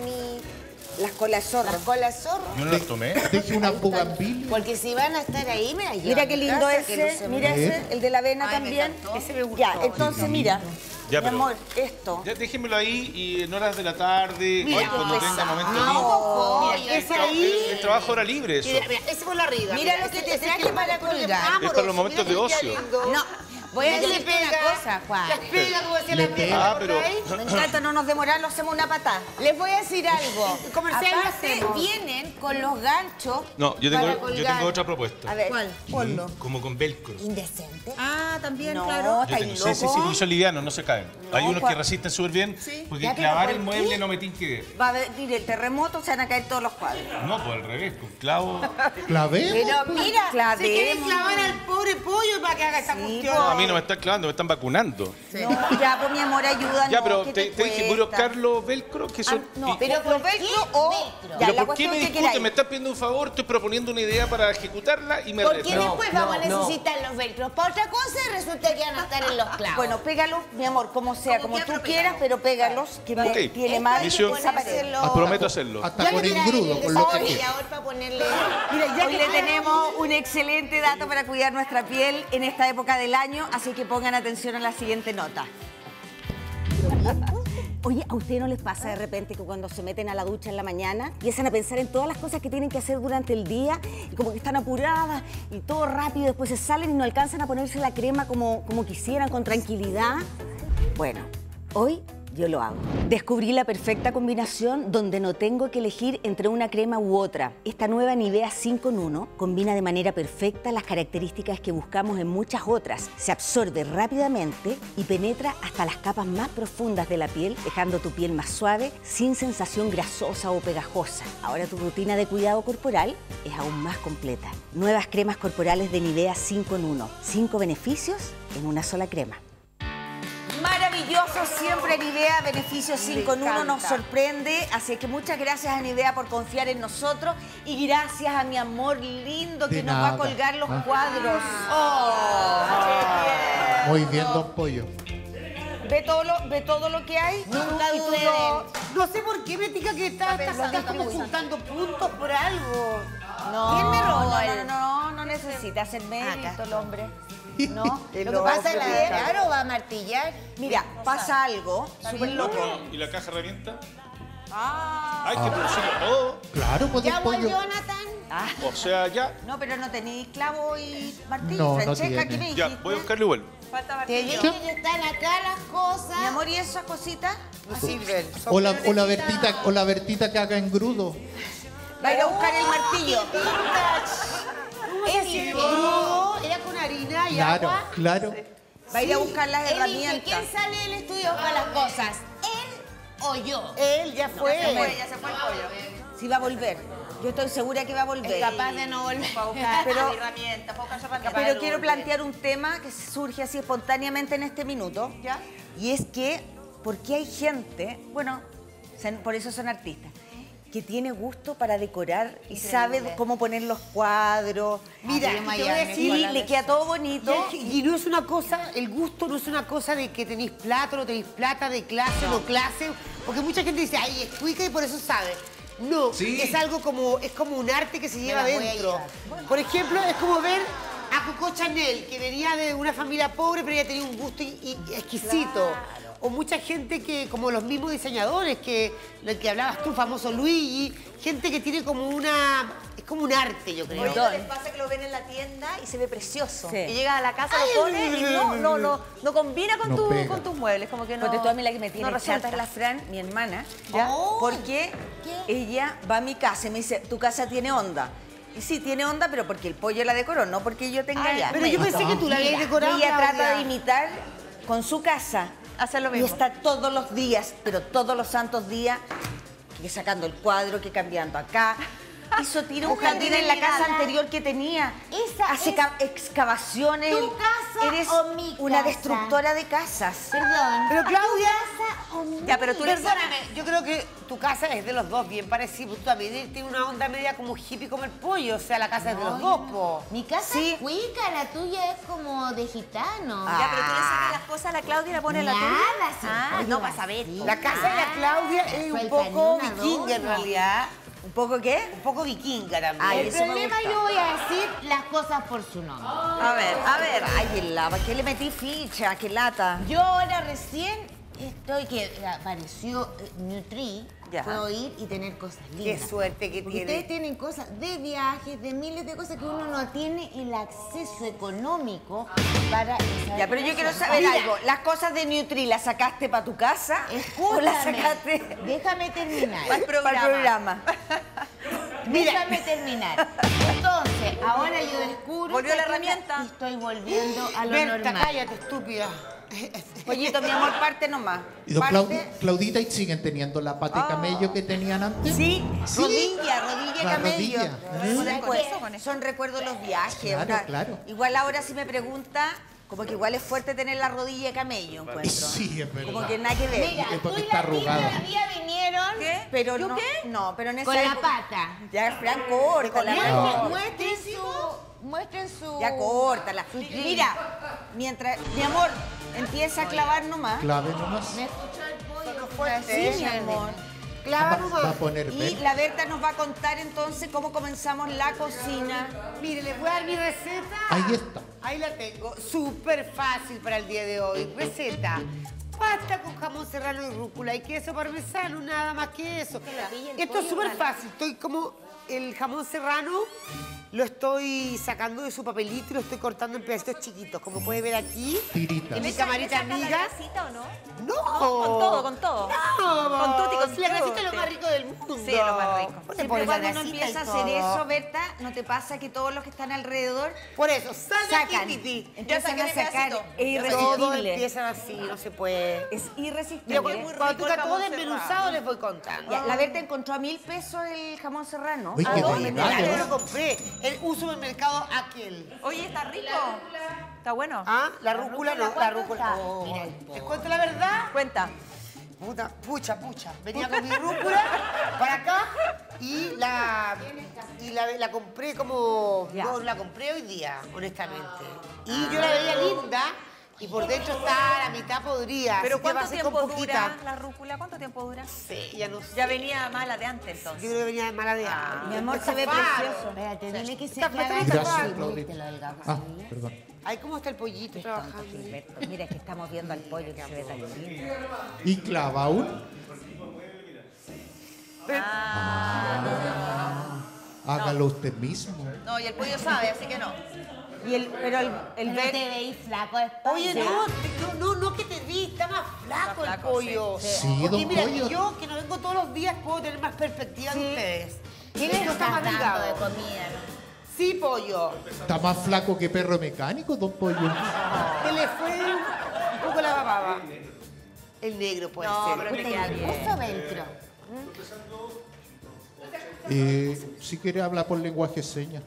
Las colas zorras. las colas zorro. Yo no las tomé. Deje una bugambilia. Porque si van a estar ahí, me la llevo Mira a qué mi lindo casa, que ese. luce Mira muy- ese, el de la avena Ay, me también. encantó. Ese me gustó. Ya, entonces mira. Ya, Mi pero- amor, esto. Ya déjenmelo ahí y en horas de la tarde, Mira, cuando qué tenga momento No, libre. ese ahí. El trabajo hora libre, eso. Mira, ese por la arriba. Mira lo que te traje para colgar. Es para los momentos de ocio. No, voy a Mira que le decirte una pega. cosa, Juan. Las pega, como decía Le la pega. vieja. Ah, pero... Me encanta, no nos demoramos, hacemos una patada. Les voy a decir algo. Comercial lo Aparte, hacemos. vienen con los ganchos No, yo para tengo colgar. otra propuesta. A ver, ¿Cuál? ponlo. Como con velcro. Indecente. Ah, también, No, claro. está Sí, ahí sí, sí, loco. porque son livianos, no se caen. Hay unos que resisten súper bien, porque Ya, pero clavar ¿por el qué? mueble no me tiene que ver. Va a venir el terremoto, se van a caer todos los cuadros. No, pues al revés, con clavo... ¿Clavé? Pero mira, Si quieres clavemos. clavar al pobre pollo para que haga esa cuestión. No, a mí no me están clavando, me están vacunando. No, ya, pues mi amor, ayuda. Ya, no, pero ¿qué te dije, voy a buscar los velcro, que son... No, y- pero ¿por los qué velcro o... velcro? Ya, ¿Pero la por qué cuestión me que discuten? queráis. Me estás pidiendo un favor, estoy proponiendo una idea para ejecutarla y me Porque retan. después vamos a necesitar los velcros para otra cosa y resulta que van a estar en los clavos. Bueno, pégalos, mi amor, como sea, como tú quieras, pero pégalos, que me Ok. tiene Esto mal hay que Misión. esa pared. ponérselo- Prometo hacerlo. Hasta con engrudo, con lo que quiera. desarrollador para ponerle... Mira, hoy le tenemos un excelente dato para cuidar nuestra piel en esta época del año, así que pongan atención a la siguiente nota. Oye, ¿a ustedes no les pasa de repente que cuando se meten a la ducha en la mañana empiezan a pensar en todas las cosas que tienen que hacer durante el día y como que están apuradas y todo rápido, después se salen y no alcanzan a ponerse la crema como quisieran, con tranquilidad? Bueno, hoy Yo lo hago. Descubrí la perfecta combinación donde no tengo que elegir entre una crema u otra. Esta nueva Nivea 5 en 1 combina de manera perfecta las características que buscamos en muchas otras. Se absorbe rápidamente y penetra hasta las capas más profundas de la piel, dejando tu piel más suave, sin sensación grasosa o pegajosa. Ahora tu rutina de cuidado corporal es aún más completa. Nuevas cremas corporales de Nivea 5 en 1. 5 beneficios en una sola crema. Maravilloso, siempre Nivea, beneficio 5 en 1 nos sorprende, así que muchas gracias a Nivea por confiar en nosotros y gracias a mi amor lindo que nos va a colgar los cuadros. Muy bien, don Pollo. ¿Ve todo lo que hay? Nunca dudé de él. No sé por qué me tica que estás como juntando puntos por algo. No, ¿Quién me robó? no necesita hacer mérito el hombre. No, Lo que pasa es que claro, va a martillar. mira, pasa algo súper loco. ¿Y la caja herramienta? Hay que producirlo todo. Claro, pues, ¿Ya don voy, Pollo. Jonathan? O sea, ya. No, pero no tenéis clavo y martillo. No, no Francesca, ¿qué tiene. me dijiste? Ya, voy a buscarlo igual. Te dije que están acá las cosas. Mi amor, ¿y esas cositas? No sirven. O la Bertita que haga engrudo. Va a ir a buscar el martillo. Es crudo, era con harina y Claro, agua. claro. Va a ir a buscar las Elige, herramientas. ¿quién sale del estudio para las cosas? ¿Él o yo? Él ya fue. Ya se fue el pollo. Sí va a volver. Yo estoy segura que va a volver. Es capaz de no volver. Para buscar Pero- herramientas, para buscar su herramienta. Pero quiero plantear un tema que surge así espontáneamente en este minuto. ¿Ya? Y es que, ¿por qué hay gente, bueno, por eso son artistas, que tiene gusto para decorar y sabe cómo poner los cuadros? Mira, Aquí en te voy a Miami, decir, Y le queda todo bonito. y no es una cosa, el gusto no es una cosa de que tenéis plata o no tenéis plata, de clase o no clase, porque mucha gente dice, ay, es cuica y por eso sabe. No, es algo como, es como un arte que se lleva la voy a adentro. Por ejemplo, es como ver a Coco Chanel, que venía de una familia pobre, pero ella tenía un gusto exquisito. O mucha gente que, como los mismos diseñadores, que el que hablabas tú, famoso Luigi, gente que tiene como una, es como un arte, yo creo. Oye, les pasa que lo ven en la tienda y se ve precioso. Sí. Y llegas a la casa, lo pones y no combina con, No pega. con tus muebles. Como que no. Porque tú a mí la que me tiene no chata resulta. es la Fran, mi hermana, ¿Ya? porque ella va a mi casa y me dice, tu casa tiene onda. Y sí, tiene onda, pero porque el pollo la decoró, no porque yo tenga ya. Pero yo pensé que tú la habías decorado, Y ella Claudia. trata de imitar con su casa. Hacer lo Y mismo. está todos los días, pero todos los santos días, que sacando el cuadro, que cambiando acá. Eso tira un jardín en la casa anterior que tenía. Esa Hace es excavaciones. tu casa Eres o mi una casa. destructora de casas. Perdón. Pero Claudia, Ya, pero tú le perdóname, yo creo que tu casa es de los dos bien parecido. Tú también tienes una onda media como hippie como el pollo, o sea, la casa es de los dos, po. Mi casa Sí. es cuica, la tuya es como de gitano. Ya, pero tú le sacas las cosas a la Claudia y la pones en la tuya. Nada, sí. Ah, Oye, no, vas a ver. sí. La casa de la Claudia es Falta un poco ni una vikinga en dona. realidad. ¿Un poco qué? Un poco vikinga también. Ay, El eso me problema gusta. yo voy a decir las cosas por su nombre. A ver. Ay, el lava, ¿qué le metí ficha? ¿Qué lata? Yo ahora recién estoy que apareció Nutri. Ya. Puedo ir y tener cosas Qué lindas. suerte que Porque tiene. ustedes tienen cosas de viajes, de miles de cosas que uno no tiene el acceso económico para... Ya, pero yo quiero saber algo. ¿Las cosas de Nutri las sacaste para tu casa? ¿O las Escúchame, sacaste déjame terminar. para el programa? Déjame terminar. Entonces, ahora yo descubro... Volvió la esta cosa herramienta. Y estoy volviendo a lo Berta, normal. cállate, estúpida. Pollito, mi amor, parte nomás. Y don Parte. Claudita, ¿y siguen teniendo la pata de camello que tenían antes? Sí, rodilla La camello. rodilla. Son recuerdos de los viajes. Claro, claro. Igual ahora si me pregunta, como que igual es fuerte tener la rodilla de camello, encuentro. Sí, es verdad. Como que nada que ver. Mira, Es porque tú y está la Tita arrugada. hoy día vinieron Pero ¿Yo no, qué? no, pero en esa con la época- pata. Ya, Fran, córtala. No. Muestren su... Ya, córtala. Mira, mientras, mi amor, empieza a clavar nomás. Clave nomás. ¿Me escuchó el pollo? Sí, mi amor. Clava Va a nomás. poner Y ver. la Berta nos va a contar entonces cómo comenzamos la cocina. Mire, les voy a dar mi receta. Ahí está. Ahí la tengo. Súper fácil para el día de hoy. Receta. Pasta con jamón serrano y rúcula y queso parmesano, nada más que eso. Esto es súper fácil. Estoy como el jamón serrano, lo estoy sacando de su papelito y lo estoy cortando en pedacitos chiquitos. Como puede ver aquí, Tiritas. en mi camarita amiga. ¿La o no? No. Con todo. No, Con tutti, con si la grasita tutti. es lo más rico del mundo. Sí, lo más rico. ¿Por qué Siempre pones la cuando uno grasita empieza a y hacer todo? eso, Berta, ¿no te pasa que todos los que están alrededor Por eso, sal de aquí, sacan? Titi. Empiezan a sacar. Es Todos irresistible. empiezan así, no se puede. Es irresistible. Mira, cuando tú estás todo desmenuzado, les voy contando. Ya, la Berta encontró a 1000 pesos el jamón serrano. Uy, ¿A qué dónde? regalo. Yo lo compré en un supermercado aquel. Oye, está rico. Está bueno. Ah, la rúcula no, la rúcula. Oh. ¿Les cuento la verdad? Cuenta. Pucha. Venía con mi rúcula para acá y la compré como... No, la compré hoy día, honestamente. Y yo la veía linda y por dentro está a la mitad podrida. ¿Pero así que va cuánto a ser tiempo con poquita. dura la rúcula? ¿Cuánto tiempo dura? Sí, ya no sé. Ya venía mala de antes, Yo entonces. creo que venía de mala de antes. Mi amor, Me se ve estafaron. precioso. Espérate, dile que se Está- me está Gracias, estafando. Claudita. Ah, perdón. Ay, ¿cómo está el pollito trabajando? Gilberto, mira que estamos viendo al pollo que se ve tan lindo. ¿Y clava aún? Hágalo usted mismo. No, y el pollo sabe, así que no. Pero el No te veis flaco, Oye, no que te vi, está más flaco Está el flaco, pollo. sí. Sí, Porque don mira, Pollo. que yo, que no vengo todos los días, puedo tener más perspectiva de ustedes. ¿Qué Esto le está estás más dando delgado. de comida? Sí, pollo. Está más flaco que perro mecánico, don Pollo. Que le fue un poco la bababa. El negro puede No, ser. pero le queda bien. Puso velcro. Si quiere hablar por lenguaje de señas.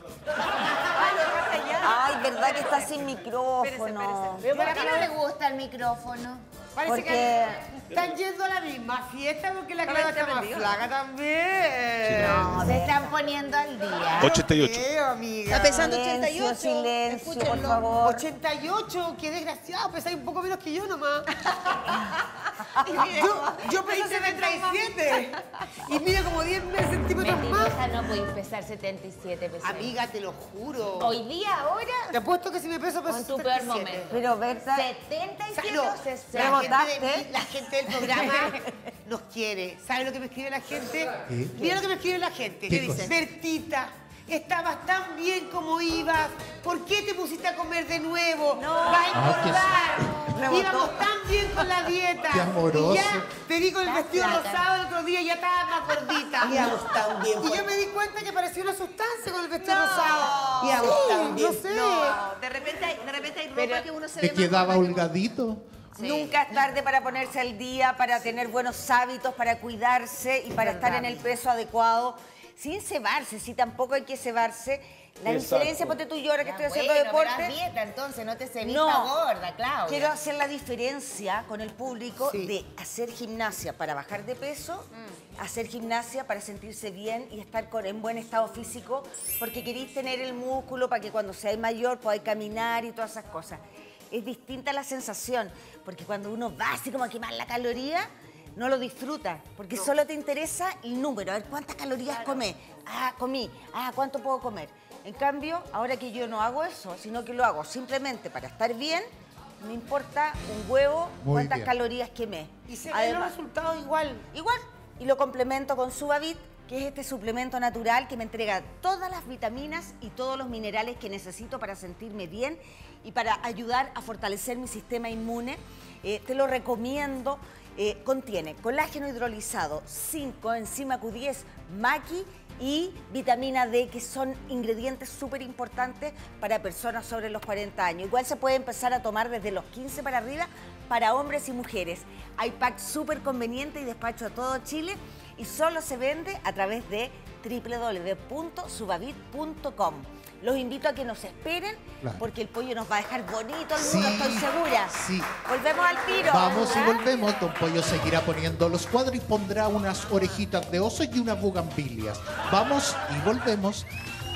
Ay, verdad que está sin micrófono. ¿Pero por qué no le gusta el micrófono? Parece Porque- que están yendo a la misma fiesta porque la Clara está más flaca también. No, se están poniendo al día. 88. ¿Qué, amiga? Está pesando Silencio, 88. silencio, por Escúchenlo. favor. 88, qué desgraciado, pesáis un poco menos que yo nomás. Yo pesé 77 y mira como 10 centímetros más. Mentirosa, no podéis pesar 77 pesos. Amiga, te lo juro. Hoy día, ahora, Te apuesto que si me peso, peso con tu 77. peor momento. Pero Berta, 77 No, o 60. Rebotaste. la gente del programa nos quiere. ¿Sabe lo que me escribe la gente? ¿Qué? Mira lo que me escribe la gente. ¿Qué cosa? Bertita, estabas tan bien como ibas. ¿Por qué te pusiste a comer de nuevo? No. Va a engordar. Íbamos tan bien con la dieta. Qué amoroso. Y ya te vi con el Estás vestido flaca. rosado el otro día y ya estabas más gordita. Íbamos tan bien. Y yo me di cuenta que parecía una sustancia con el vestido rosado. Íbamos Sí, tan bien. no sé. No, de repente hay ropa que uno se ve ¿Te más quedaba gorda que- holgadito? nunca es tarde para ponerse al día, para tener buenos hábitos, para cuidarse y para estar en el peso adecuado, sin cebarse, si tampoco hay que cebarse. La Exacto. diferencia, ponte tú y yo ahora que estoy haciendo Bueno, pero haz deporte. dieta, entonces, no te se No. vista gorda, Claudia. Quiero hacer la diferencia con el público Sí. de hacer gimnasia para bajar de peso, hacer gimnasia para sentirse bien y estar en buen estado físico, porque queréis tener el músculo para que cuando seáis mayor podáis caminar y todas esas cosas. Es distinta la sensación, porque cuando uno va así como a quemar la caloría, no lo disfruta, porque solo te interesa el número, a ver cuántas calorías comí. Ah, comí. Ah, ¿cuánto puedo comer? En cambio, ahora que yo no hago eso, sino que lo hago simplemente para estar bien, me importa un huevo Muy cuántas bien. calorías quemé. Y se ven los resultados igual. Igual, y lo complemento con Subavit, que es este suplemento natural que me entrega todas las vitaminas y todos los minerales que necesito para sentirme bien y para ayudar a fortalecer mi sistema inmune. Te lo recomiendo. Contiene colágeno hidrolizado, zinc, coenzima Q10, maqui y vitamina D, que son ingredientes súper importantes para personas sobre los 40 años. Igual se puede empezar a tomar desde los 15 para arriba para hombres y mujeres. Hay pack súper conveniente y despacho a todo Chile y solo se vende a través de www.subavit.com. Los invito a que nos esperen, Claro. porque el pollo nos va a dejar bonito el Sí, mundo, estoy segura. sí. Volvemos al tiro. Vamos y ¿ah? volvemos. Don Pollo seguirá poniendo los cuadros y pondrá unas orejitas de oso y unas bugambilias. Vamos y volvemos.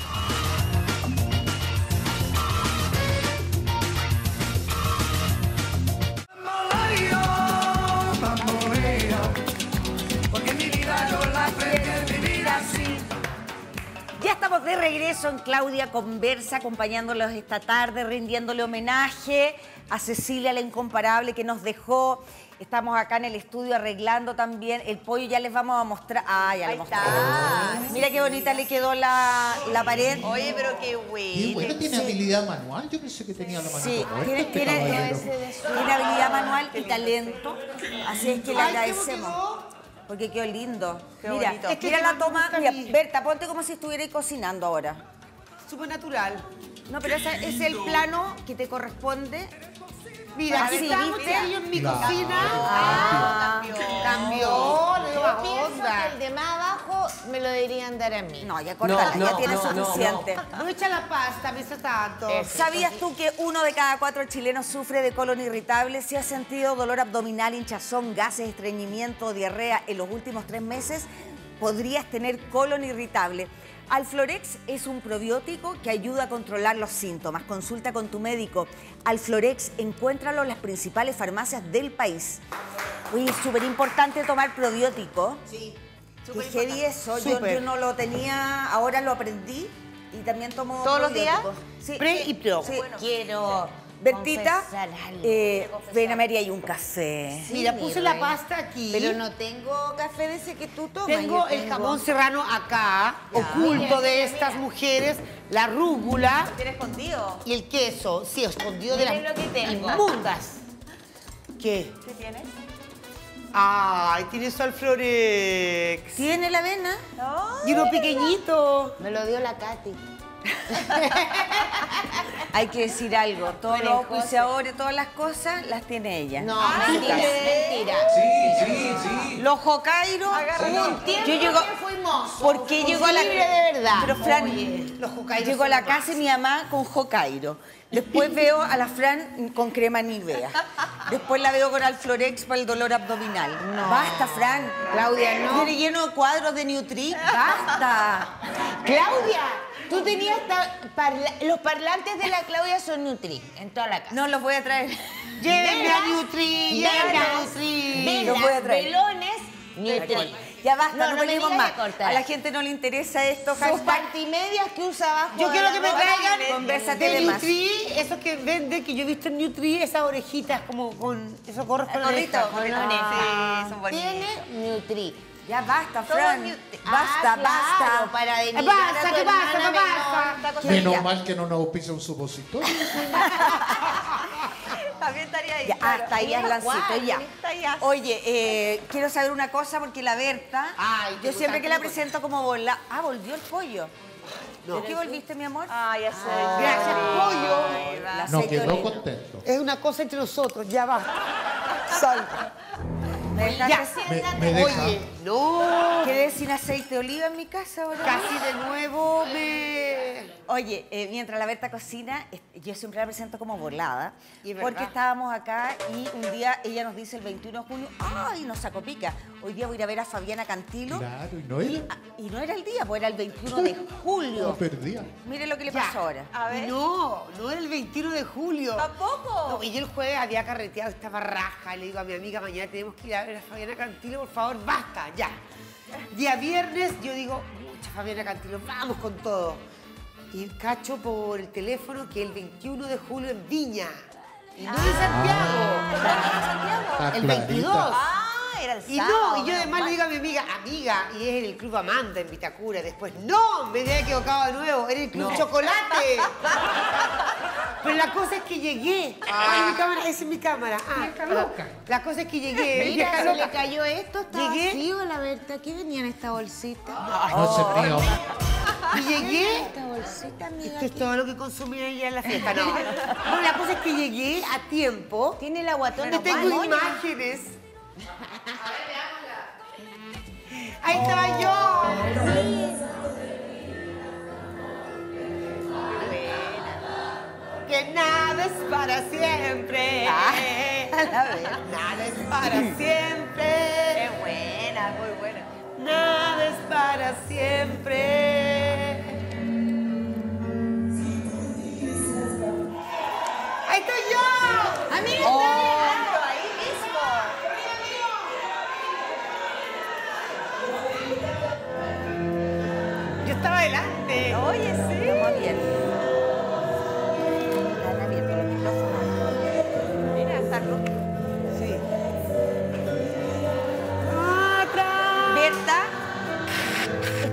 Ya estamos de regreso en Claudia Conversa, acompañándolos esta tarde, rindiéndole homenaje a Cecilia la Incomparable, que nos dejó Estamos acá en el estudio arreglando también. El pollo ya les vamos a mostrar. Ah, ya Ahí lo está. mostramos. Mira qué bonita le quedó la pared. Oye, pero qué Y güey. bueno, tiene habilidad manual. Yo pensé que tenía la mano Sí, como tiene este caballero. habilidad manual y talento. Así es que le agradecemos. Porque quedó lindo. Qué Mira, bonito. mira la toma. gusta a Mira, mí. Berta, ponte como si estuvierais cocinando ahora. Súper natural. No, pero ese es el plano que te corresponde. Mira, Así, aquí estamos ¿viste? yo en mi Claro. cocina. Cambió, le dio más Pienso onda. que el de más abajo me lo deberían dar a mí. No, ya córtala, ya tienes suficiente. No echa la pasta, me hizo tanto. ¿Sabías tú que 1 de cada 4 chilenos sufre de colon irritable? Si has sentido dolor abdominal, hinchazón, gases, estreñimiento o diarrea en los últimos 3 meses, podrías tener colon irritable. Alflorex es un probiótico que ayuda a controlar los síntomas. Consulta con tu médico. Alflorex, encuéntralo en las principales farmacias del país. Oye, es súper importante tomar probiótico. Sí. Que heavy eso, yo no lo tenía, ahora lo aprendí y también tomo ¿Todos los días? probióticos. Sí, Pre y pro. sí. Bueno, quiero Bertita, confesar algo. ven a María, hay un café. Sí, Mira, mi puse la reina. pasta aquí. Pero no tengo café de ese que tú tomas. Tengo yo el jamón serrano acá, oculto de estas mujeres, la rúgula ¿Lo tienes escondido? y el queso. Sí, escondido de Miren las lo que tengo. inmundas. ¿Qué? ¿Qué tienes? Ay, tiene su Alflorex. ¿Tiene la avena? Y uno pequeñito. Me lo dio la Katy. Hay que decir algo, todos Bueno, los José. auspiciadores, todas las cosas las tiene ella. No, mentira, mentira. Los Hokkaido, Hubo un tiempo yo llego, que fuimos. porque llegó a la libre de verdad. Pero Fran, Los Hokkaido llegó a son la lo casa de mi mamá con Hokkaido. Después veo a la Fran con crema Nivea. Después la veo con Alflorex para el dolor abdominal. Basta, Fran. Claudia, no. Tiene lleno de cuadros de Nutri. Basta. Claudia, tú tenías los parlantes de la Claudia son Nutri en toda la casa. No los voy a traer. Llévenme a Nutri, llévenme a Nutri. Los voy a traer. velones, Nutri. Ya basta, No, no, no me peleemos digas más. de cortar. A la gente no le interesa esto. Sus Hashtag pantimedias que usa abajo. Yo de quiero la que me ropa. traigan Convérsate de de más. Nutri, esos que venden, que yo he visto en Nutri, esas orejitas como con esos gorros con orejas. Con orejas. Sí, son bonitos. Tiene Nutri. Ya basta, Todo Fran. Nutri. Basta, Claro, basta. para denigrar Basta, a tu que basta, hermana que basta. menor. Menos Ya. mal que no nos auspicia un supositorio. También estaría ahí. Ya, claro. hasta ahí Arlancito, ya. Está ahí. Oye, quiero saber una cosa porque la Berta, Ay, yo te siempre gusta que la el pollo. presento como bola. Ah, volvió el pollo. ¿Por qué volviste, mi amor? Ay, ya sé. Gracias, pollo. La No aceite de quedó oliva. contento. Es una cosa entre nosotros, ya va. Salta. ¿Me dejaste Me deja. Oye, no. quedé sin aceite de oliva en mi casa ahora? Casi de nuevo me... Oye, mientras la Berta cocina, yo siempre la presento como volada, Y es porque verdad. estábamos acá y un día ella nos dice el 21 de junio, ¡ay, nos sacó pica! Hoy día voy a ir a ver a Fabiana Cantilo. Claro, y no era. Ah, y no era el día, pues era el 21 de julio. No perdía. Mire lo que le pasó ahora. A ver. No, no era el 21 de julio. ¿Tampoco? No, y yo el jueves había carreteado, estaba raja. Le digo a mi amiga, mañana tenemos que ir a ver a Fabiana Cantilo, por favor, basta, ya. Día viernes, yo digo, mucha Fabiana Cantilo, vamos con todo. Y cacho por el teléfono que el 21 de julio en Viña. Y no en Santiago. Está El 22. clarita. Ah, era el Y sábado. no, y yo además le digo a mi amiga, y es en el Club Amanda en Vitacura. Después, no, me había equivocado de nuevo, era el Club Chocolate. Pero la cosa es que llegué. Ay, mi cámara, esa es mi cámara. La cosa es que llegué. Mira, vieja se loca. le cayó esto, está Llegué. vacío, la Berta. ¿Qué venía en esta bolsita? No se mío. Y llegué. Esta bolsita, amiga. Esto es todo lo que consumí ella en la fiesta, no. Bueno, la cosa es que llegué a tiempo. Tiene la guatona. Donde tengo imágenes. Ahí estaba yo. Que nada es para siempre. Nada es para siempre. Qué buena, muy buena. Nada es para siempre. ¡Ahí estoy yo! ¡Amiga! Claro, ahí mismo. Yo estaba adelante. Oye, sí. Estamos abiertos. Están abiertos los micrófonos. Mira, está roto. Sí.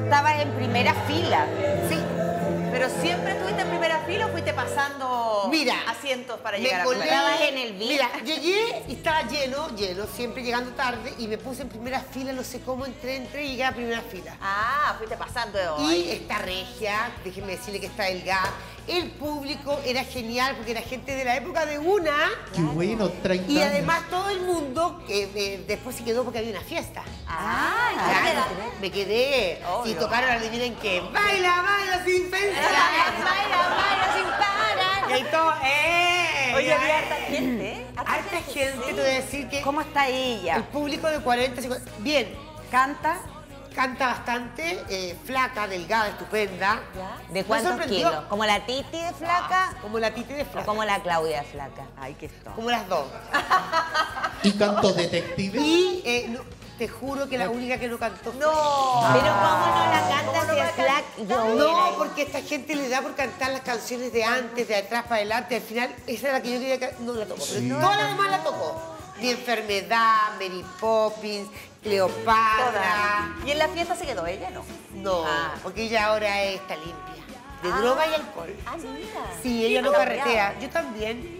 estabas en primera fila. Sí. ¿Pero siempre estuviste en primera fila o fuiste pasando asientos para llegar a colé, Estabas en el VIP. Mira, llegué y estaba lleno, siempre llegando tarde, y me puse en primera fila, no sé cómo entré y llegué a primera fila. Ah, fuiste pasando. Y esta regia, déjenme decirle que está delgada. El público era genial porque era gente de la época de Una. Qué bueno, 30 Y años. además todo el mundo que después se quedó porque había una fiesta. Claro. Me quedé. Obvio. Y tocaron, adivinen qué. Baila, baila sin pensar. Baila sin parar. Y ahí todo, Oye, había harta gente, ¿eh? Harta gente, te voy a decir que ¿Cómo está ella? el público de 40, 50, bien. ¿Canta? Canta bastante, flaca, delgada, estupenda. ¿De Me cuántos sorprendió. kilos? ¿Como la Titi de flaca Como la Titi de o flaca. como la Claudia de flaca? Ay, qué esto. Como las dos. ¿Y cantó detective? Y te juro que la única que no cantó fue... Pero ¿cómo no la canta si es flaca? Yo No, porque esta gente le da por cantar las canciones de antes, de atrás para adelante. Al final, esa es la que yo quería no la tocó. Pero todas las demás la tocó. Mi enfermedad, Mary Poppins, Cleopatra. ¿Y en la fiesta se quedó ella, no? No, porque ella ahora está limpia. De droga y alcohol. Ah, mira. Sí, ella no Ha cambiado. carretea. Yo también.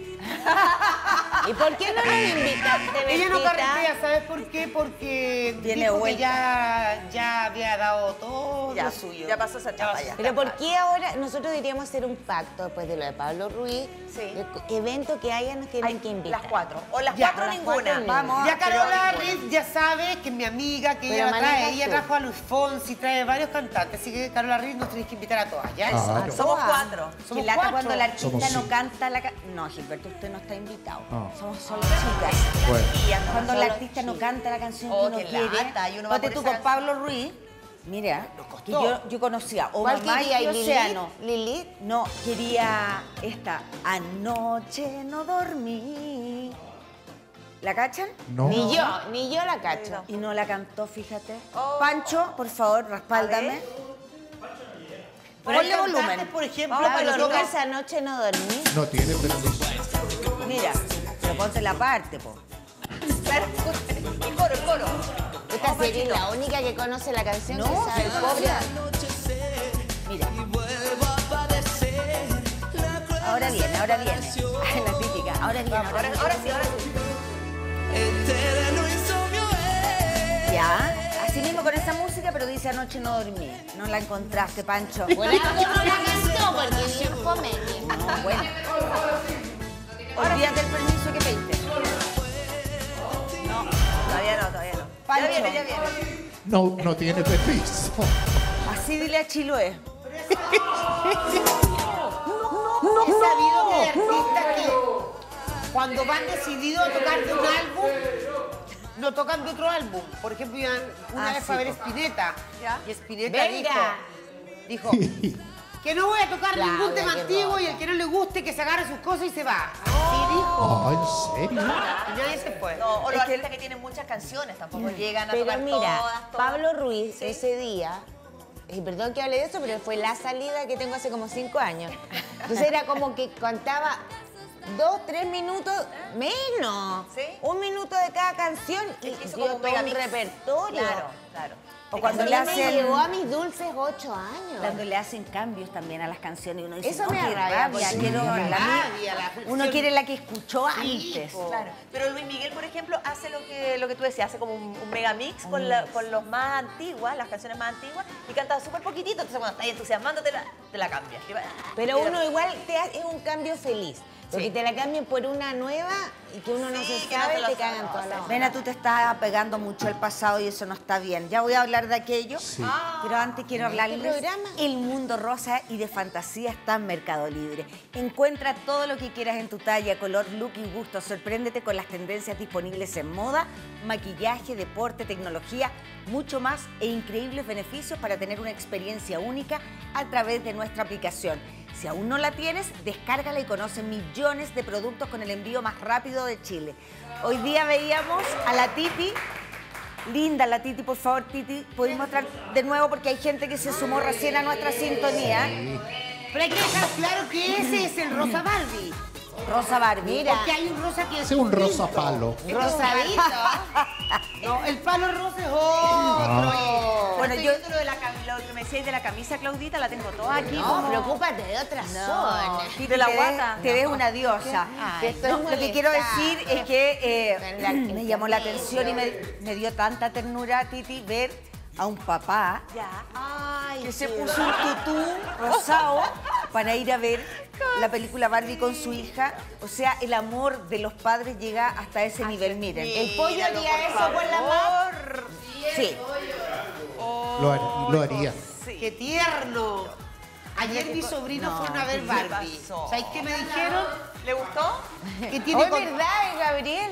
¿Y por qué no nos invitaste, Ella no Bertita? carretea, ¿sabes por qué? Porque Tiene dijo que vuelta. ya había dado todo Ya, lo suyo. ya pasó esa etapa ya. Pero ¿por qué ahora nosotros deberíamos hacer un pacto después de lo de Pablo Ruiz? Sí. De evento que haya nos tienen Hay que invitar. las 4. O las Ya, 4 las ninguna. cuatro ninguna. Vamos. Ya pero Carola ninguna. Riz ya sabe que es mi amiga, que Pero ella la trae. manejas Ella tú. trajo a Luis Fonsi, trae varios cantantes. Así que Carola Riz nos tenéis que invitar a todas, ¿ya? Claro. Somos 4. Que Somos lata cuatro. cuando el artista Somos no cinco. canta la No, Gilberto, usted no está invitado. Ah. Somos solo chicas. Bueno. Cuando el artista no canta la canción Oh, que uno qué quiere. lata, y uno va Ponte por tú esa con Pablo Ruiz. Mira, que yo conocía o ¿Cuál Mamá quería? y ¿Lilith? Océano. ¿Lilith? No, quería esta. Anoche no dormí. ¿La cachan? No. Ni yo la cacho. Y no la cantó, fíjate. Oh. Pancho, por favor, respáldame. Pero hay Ponle cantantes, volumen. por ejemplo, Pablo que Ruiz, tocan- esa noche no dormí. No tiene permiso. Mira, pero ponte la parte, po. Claro, el coro, el coro. Esta serie es la única que conoce la canción. No, que sabe. el pobre. Mira. Ahora viene, ahora viene. Ay, la típica. Ahora viene, ahora viene. Ahora sí, ahora sí. Ya, así mismo con esa música, pero dice anoche no dormí. No la encontraste, Pancho. Por algo no la cantó, porque es bien fome. No, bueno. Olvídate el permiso que pediste. Todavía no, todavía no. Pancho. Ya viene, ya viene. No tiene permiso. Así dile a Chiloé. He sabido que hay artistas que cuando van decididos a tocar de un álbum, no tocan de otro álbum. Por ejemplo, yo una vez fue a ver Spinetta. ¿Ya? Y Spinetta Venga. dijo que no voy a tocar Claudia, ningún tema qué antiguo y rota. el que no le guste que se agarre sus cosas y se va. Así dijo. ¿En serio? Y nadie se fue. No, o Es los que- artistas que tienen muchas canciones tampoco llegan a Pero tocar mira, todas. Pablo Ruiz ese día, y perdón que hable de eso, pero fue la salida que tengo hace como 5 años. Entonces era como que cantaba 2, 3 minutos menos. ¿Sí? 1 minuto de cada canción y Hizo dio como un todo un megamix. repertorio. Claro, claro. O cuando Eso le me hacen... llevó a mis dulces 8 años. Cuando le hacen cambios también a las canciones y uno dice, Eso no, me qué arrabia, rabia, porque quiero la la rabia, la Uno versión- quiere la que escuchó antes. Claro. Pero Luis Miguel, por ejemplo, hace lo que tú decías, hace como un megamix con los más antiguas, las canciones más antiguas, y canta súper poquitito. Entonces, cuando estás entusiasmando, te la cambias. Pero uno igual es un cambio feliz. Porque te la cambien por una nueva y que uno no Sí, se que no sabe, te lo te sabe, cagan no, toda sí. la onda. Vena, tú te estás apegando mucho al pasado y eso no está bien. Ya voy a hablar de aquello, pero antes quiero hablarles. programa? El mundo rosa y de fantasía está en Mercado Libre. Encuentra todo lo que quieras en tu talla, color, look y gusto. Sorpréndete con las tendencias disponibles en moda, maquillaje, deporte, tecnología, mucho más e increíbles beneficios para tener una experiencia única a través de nuestra aplicación. Si aún no la tienes, descárgala y conoce millones de productos con el envío más rápido de Chile. Hoy día veíamos a la Titi. Linda la Titi, por favor, Titi. ¿Podéis mostrar de nuevo? Porque hay gente que se sumó recién a nuestra sintonía. Pero hay que dejar claro que ese es el Rosa Barbie. Rosa Barbie. Mira. Porque hay un rosa que es Ese es un rosa distinto. palo. Rosadito. No, el palo rosa es otro. Por bueno, yo... Lo que me decíais de la camisa, Claudita, la tengo toda aquí. No, preocúpate de otras zonas. de la guata. Te ves una diosa. Lo que quiero decir es que me llamó la atención y me dio tanta ternura, Titi, ver a un papá que se puso un tutú rosado para ir a ver la película Barbie con su hija. O sea, el amor de los padres llega hasta ese nivel, miren. El pollo haría eso con la mamá. Sí. Lo haría. ¡Qué tierno! Ayer mis sobrinos fueron a ver Barbie. ¿Sabéis qué me dijeron? ¿Le gustó? Que tiene Es verdad, Gabriel.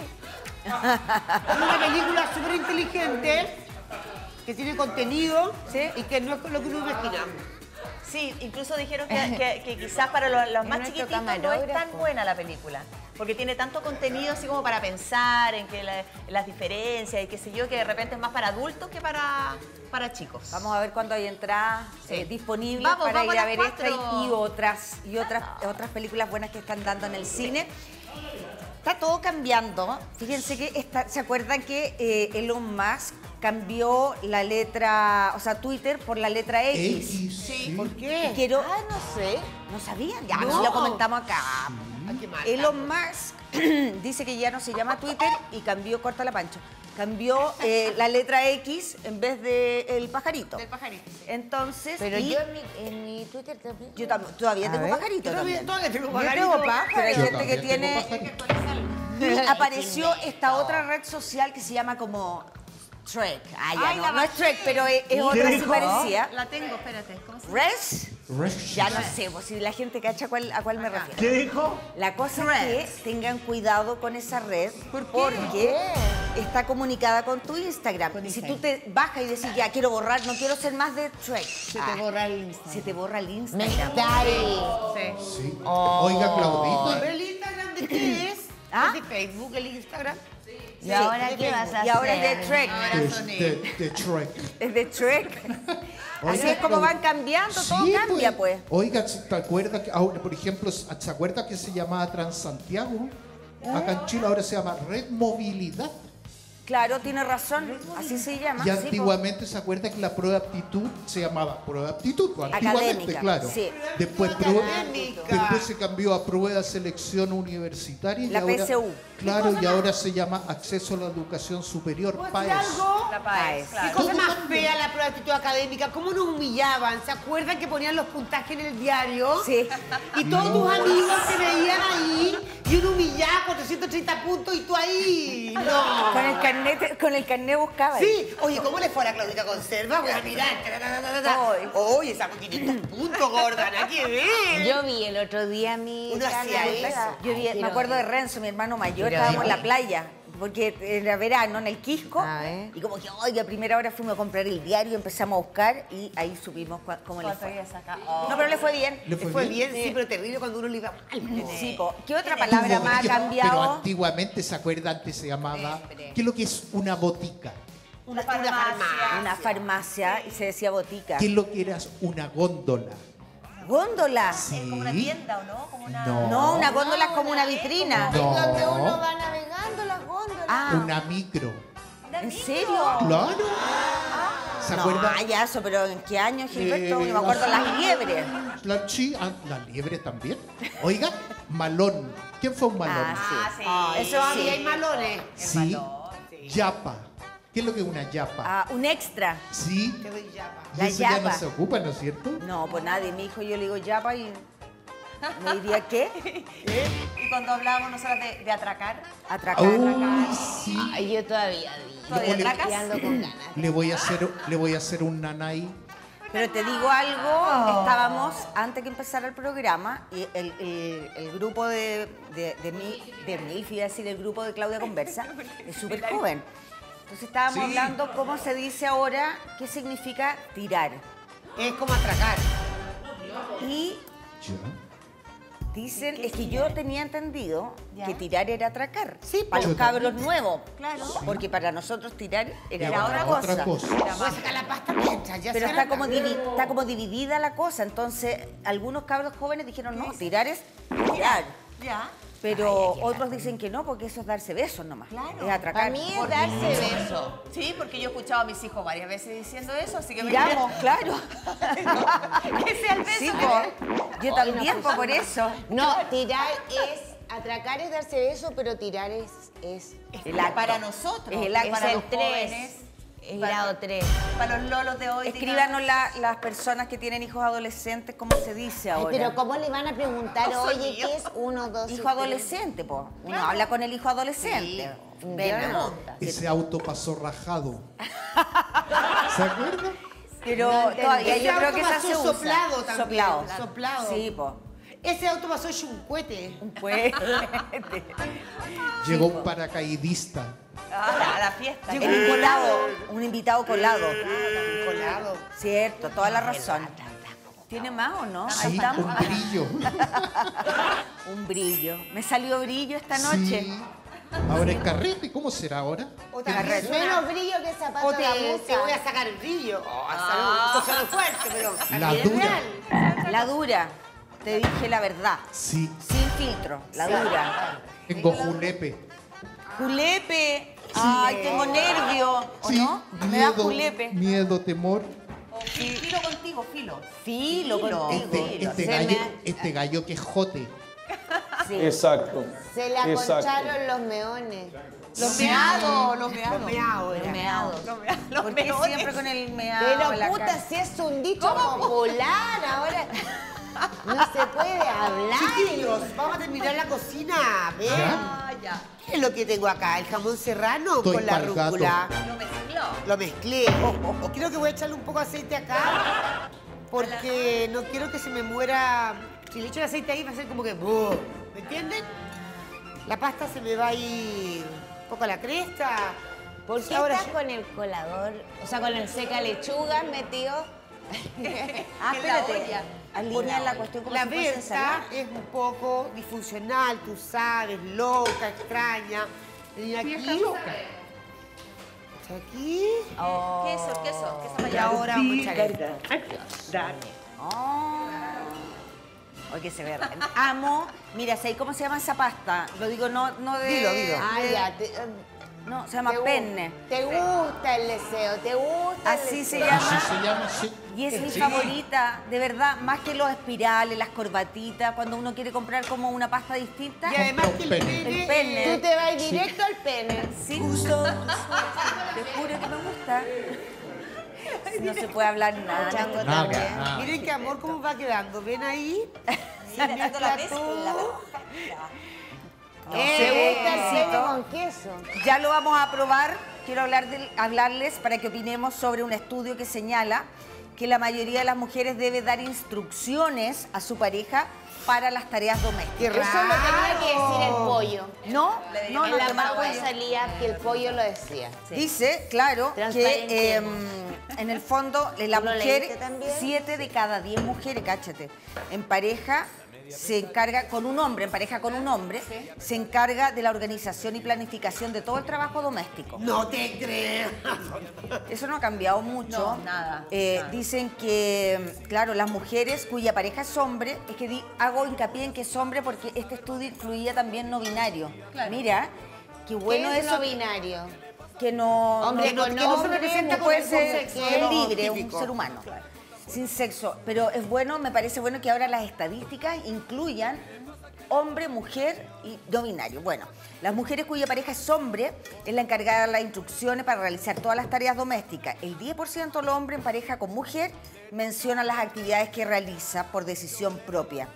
Es una película súper inteligente, que tiene contenido y que no es lo que uno imagina. Sí, incluso dijeron que quizás para los más chiquititos no es tan buena la película. Porque tiene tanto contenido así como para pensar en que las diferencias y qué sé yo, que de repente es más para adultos que para chicos. Vamos a ver cuándo hay entradas disponibles Vamos para ir a las ver 4. esta y otras películas buenas que están dando en el cine. Está todo cambiando. Fíjense que ¿se acuerdan que Elon Musk cambió la letra, o sea, Twitter por la letra X? Sí. ¿Por qué? No sé. ¿No sabían? Ya, no. Lo comentamos acá. Elon Musk dice que ya no se llama Twitter y cambió, córtala Pancho, cambió la letra X en vez del pajarito. Del pajarito, sí. Entonces... Pero yo en mi Twitter también. Yo todavía tengo pajarito. Todavía tengo Yo pajarito. tengo pájaro. Pero hay Yo gente que también tiene... tengo pajarito. Y apareció esta otra red social que se llama como Trek. No es Trek, pero es otra así parecida. La tengo, espérate. ¿Cómo se llama? ¿Res? Ya no sé, pues si la gente cacha a cuál me refiero. ¿Qué dijo? La cosa es que tengan cuidado con esa red porque está comunicada con tu Instagram. Y si tú te bajas y decís, ya quiero borrar, no quiero ser más de Trek. Se te borra el Instagram. Se te borra el Instagram. Sí. Oiga, Claudita. ¿Pero el Instagram de qué es? ¿Es de Facebook, el Instagram? ¿Y ahora qué vas a hacer? Y ahora es de Trek. De Trek. Es de Trek. Así Oiga, es como van cambiando, todo Sí, cambia pues. Oiga, ¿te acuerdas que ahora, por ejemplo, ¿se acuerda que se llamaba Transantiago? Acá en Chile ahora se llama Red Movilidad. Claro, tiene razón, así se llama. Y sí, antiguamente se acuerda que la prueba de aptitud se llamaba prueba de aptitud, antiguamente, Académica, claro. sí. Después se cambió a prueba de selección universitaria. La y ahora, PSU. Claro, y ahora se llama acceso a la educación superior, PAES. ¿Algo? La PAES, ¿Qué claro. cosa más fea la prueba de actitud académica? ¿Cómo nos humillaban? ¿Se acuerdan que ponían los puntajes en el diario? Sí. Y todos tus amigos te veían ahí y uno humillaba 430 puntos y tú ahí. No. Con el carnet buscaba. Sí. Oye, ¿cómo le fue a la Claudita Conserva? Voy a mirar. Oye, sacó 500 puntos, gorda, nada que ver. Yo vi el otro día mi Uno hacía carneta. eso. Yo me acuerdo de Renzo, mi hermano mayor, Quiero estábamos en ir. la playa, porque era verano en el Quisco, A ver. y como que, oye, a primera hora fuimos a comprar el diario, empezamos a buscar y ahí supimos cómo le ¿Cuánto fue. había sacado? No, pero le fue bien. ¿Le Fue bien, sí, pero terrible cuando uno le iba mal. Sí, po. ¿Qué otra palabra más ha Pero cambiado? antiguamente, ¿se acuerda? Antes se llamaba... ¿Qué es lo que es una botica? Una farmacia. Una farmacia y se decía botica. ¿Qué es lo que era una góndola? ¿Góndola? Sí. Como una tienda, ¿o no? Como una... No, una góndola es como una vitrina. No. Donde uno va navegando las góndolas. Ah, Una micro. ¿en serio? Claro. ¿Se acuerda? No, ya eso, pero ¿en qué año, Gilberto? Yo me acuerdo las liebres. La liebre también. Oiga, malón. ¿Quién fue un malón? Ah, sí. Eso había hay malones. Sí. Yapa. ¿Qué es lo que es una yapa? Ah, un extra. Sí. Te doy yapa. Y La eso ya no yapa. se ocupa, ¿no es cierto? No, pues nadie. Mi hijo yo le digo yapa y me diría ¿qué? Y cuando hablábamos nosotros de atracar, Atracar. Uy, sí. Ay, yo todavía vi. ¿todavía le- atracas? Y ando con ganas. Le voy a hacer un nanay. Pero te digo algo, estábamos, antes que empezara el programa, y el grupo de Milf, iba a decir, el grupo de Claudia Conversa, es súper joven. Entonces estábamos hablando cómo se dice ahora, qué significa tirar. Es como atracar. Y Ya. dicen, es que yo tenía entendido que tirar era atracar. Sí, para yo los cabros también. nuevos. Claro. Porque para nosotros tirar era Ya, otra otra cosa. Voy a sacar la pasta mientras ya Pero se está como, arranca. está como dividida la cosa. Entonces, algunos cabros jóvenes dijeron, no, tirar es tirar. Ya. Pero otros dicen que no, porque eso es darse besos nomás. Claro. Es atracar. Para mí es darse beso. Sí, porque yo he escuchado a mis hijos varias veces diciendo eso, así que me Tiramos, claro. que sea el beso. Sí, que- po. Yo también, po, por eso. No, tirar es... Atracar es darse beso, pero tirar es El acto. Para nosotros, Es el acto. para el los 3. jóvenes, El grado 3. para los lolos de hoy. Escríbanos las personas que tienen hijos adolescentes, ¿cómo se dice ahora? Pero ¿cómo le van a preguntar, No soy oye, yo. qué es 1, 2, Hijo adolescente, po. Uno habla con el hijo adolescente. Bueno, Ese auto pasó rajado. ¿Se acuerdan? pero todavía Ese yo creo auto que esa pasó se usa. soplado también, Soplado. soplado. Sí, po. Ese auto pasó hecho un cohete. Pues. Llegó un paracaidista. A la fiesta. Un invitado colado. Colado. Cierto, toda la razón. ¿Tiene más o no? Ahí Sí, estamos. un brillo. Un brillo. Me salió brillo esta noche. Sí. Ahora es carrete, ¿cómo será ahora? O también suena- Menos brillo que zapato o de la te musa. voy a sacar el brillo. Oh, eso suena fuerte, pero La también es dura. real. La dura. Te dije la verdad. Sí, Sin filtro. La dura. tengo julepe. Julepe. Ay, tengo nervio. ¿O Sí, no? Me da miedo, julepe. miedo, temor. Filo contigo, filo. Filo contigo. Este gallo que es jote. Sí. Exacto. Se le aconcharon los meones. Los meados, los meados. Los meados era. Meados. Los ¿Por qué meones. siempre con el meado? Pero en la puta, cara? si es un dicho popular, ahora no se puede hablar. Chiquillos, vamos a terminar la cocina. ¿Ven? Ah, ya. ¿Qué es lo que tengo acá? ¿El jamón serrano Estoy con la pa'l gato. rúcula? Lo mezcló. Lo mezclé. Creo que voy a echarle un poco de aceite acá porque no quiero que se me muera. Si le echo el aceite ahí va a ser como que... ¿Me entienden? La pasta se me va a ir un poco a la cresta. ¿Por qué Ahora estás yo- con el colador? O sea, con el seca lechuga metido. Ah, En la espérate. olla. Alinea la cuestión como La si fuese Berta ensalada. es un poco disfuncional, tú sabes, loca, extraña. Y aquí... Aquí... Queso para Y allá. ahora vamos a echar Oye, que se ve. Amo. Mira, ¿sabes cómo se llama esa pasta? Lo digo no de... Dilo, dilo. Ah, ya. No, se llama penne. Te gusta el deseo, te gusta el Así se deseo. llama. Así se llama, sí. Y es mi Sí. favorita, de verdad, más que los espirales, las corbatitas, cuando uno quiere comprar como una pasta distinta. Y además que el Pene. pene... El pene. Tú te vas directo al pene. Sí, te juro que me gusta. No se puede hablar nada. Chango Nada, también. nada. Miren qué amor cómo va quedando. ¿Ven ahí? Se Mira, la mezcla, todo. ¿Te gusta el pene con queso? Ya lo vamos a probar. Quiero hablarles para que opinemos sobre un estudio que señala que la mayoría de las mujeres debe dar instrucciones a su pareja para las tareas domésticas. Qué Eso lo tenía que decir el raro. pollo. No, no, En no, la que más pauta pollo. salía que el pollo lo decía. Dice, claro, que Transparente. en el fondo la ¿Tú lo mujer, leíste también? 7 de cada 10 mujeres, cáchate, en pareja se encarga con un hombre, en pareja con un hombre, se encarga de la organización y planificación de todo el trabajo doméstico. No te creo. Eso no ha cambiado mucho. No, nada, nada. Dicen que, claro, las mujeres cuya pareja es hombre, es que hago hincapié en que es hombre porque este estudio incluía también no binario. Claro. Mira, qué bueno ¿Qué es eso. no binario? Que no, Hombre no- con que no se hombre, representa mujer puede con ser sexo, es no, libre, típico. un ser humano. Sin sexo. Pero es bueno, me parece bueno que ahora las estadísticas incluyan hombre, mujer y no binario. Bueno, las mujeres cuya pareja es hombre es la encargada de las instrucciones para realizar todas las tareas domésticas. El 10% de los hombres en pareja con mujer menciona las actividades que realiza por decisión propia.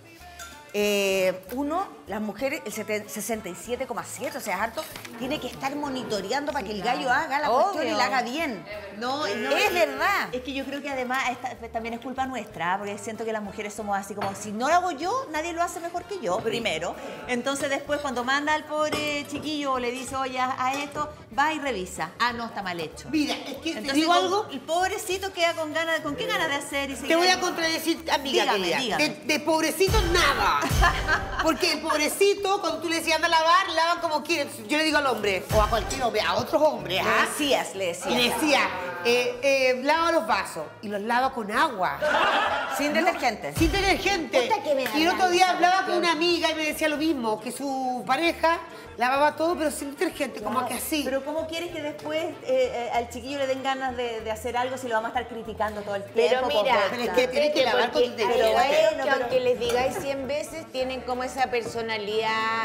Las mujeres, el 67,7, o sea, es harto, tiene que estar monitoreando para que el gallo haga la cuestión y la haga bien. No, Es verdad. Es que yo creo que además también es culpa nuestra, porque siento que las mujeres somos así como, si no lo hago yo, nadie lo hace mejor que yo, primero. Entonces después cuando manda al pobre chiquillo o le dice, oye, a esto, va y revisa. Ah, no, está mal hecho. Mira, es que te Entonces digo algo. el pobrecito queda con ganas, ¿con qué ganas de hacer? Y Te voy a contradecir, amiga Dígame, querida. dígame. De pobrecito nada. Porque el pobrecito, cuando tú le decías anda a lavar, lavan como quieren. Yo le digo al hombre, o a cualquier hombre, a otros hombres, ¿ah? Le decías. Y le decía, lava los vasos. Y los lava con agua. Sin detergente. Sin detergente. Puta que me da Y el otro rabia día esa hablaba con cuestión. una amiga y me decía lo mismo, que su pareja lavaba todo, pero sin detergente, como que así. Pero ¿cómo quieres que después al chiquillo le den ganas de hacer algo si lo vamos a estar criticando todo el tiempo? Pero mira, Pero es que tiene que lavar con porque detergente. hay que aunque les digáis 100 veces, tienen como esa personalidad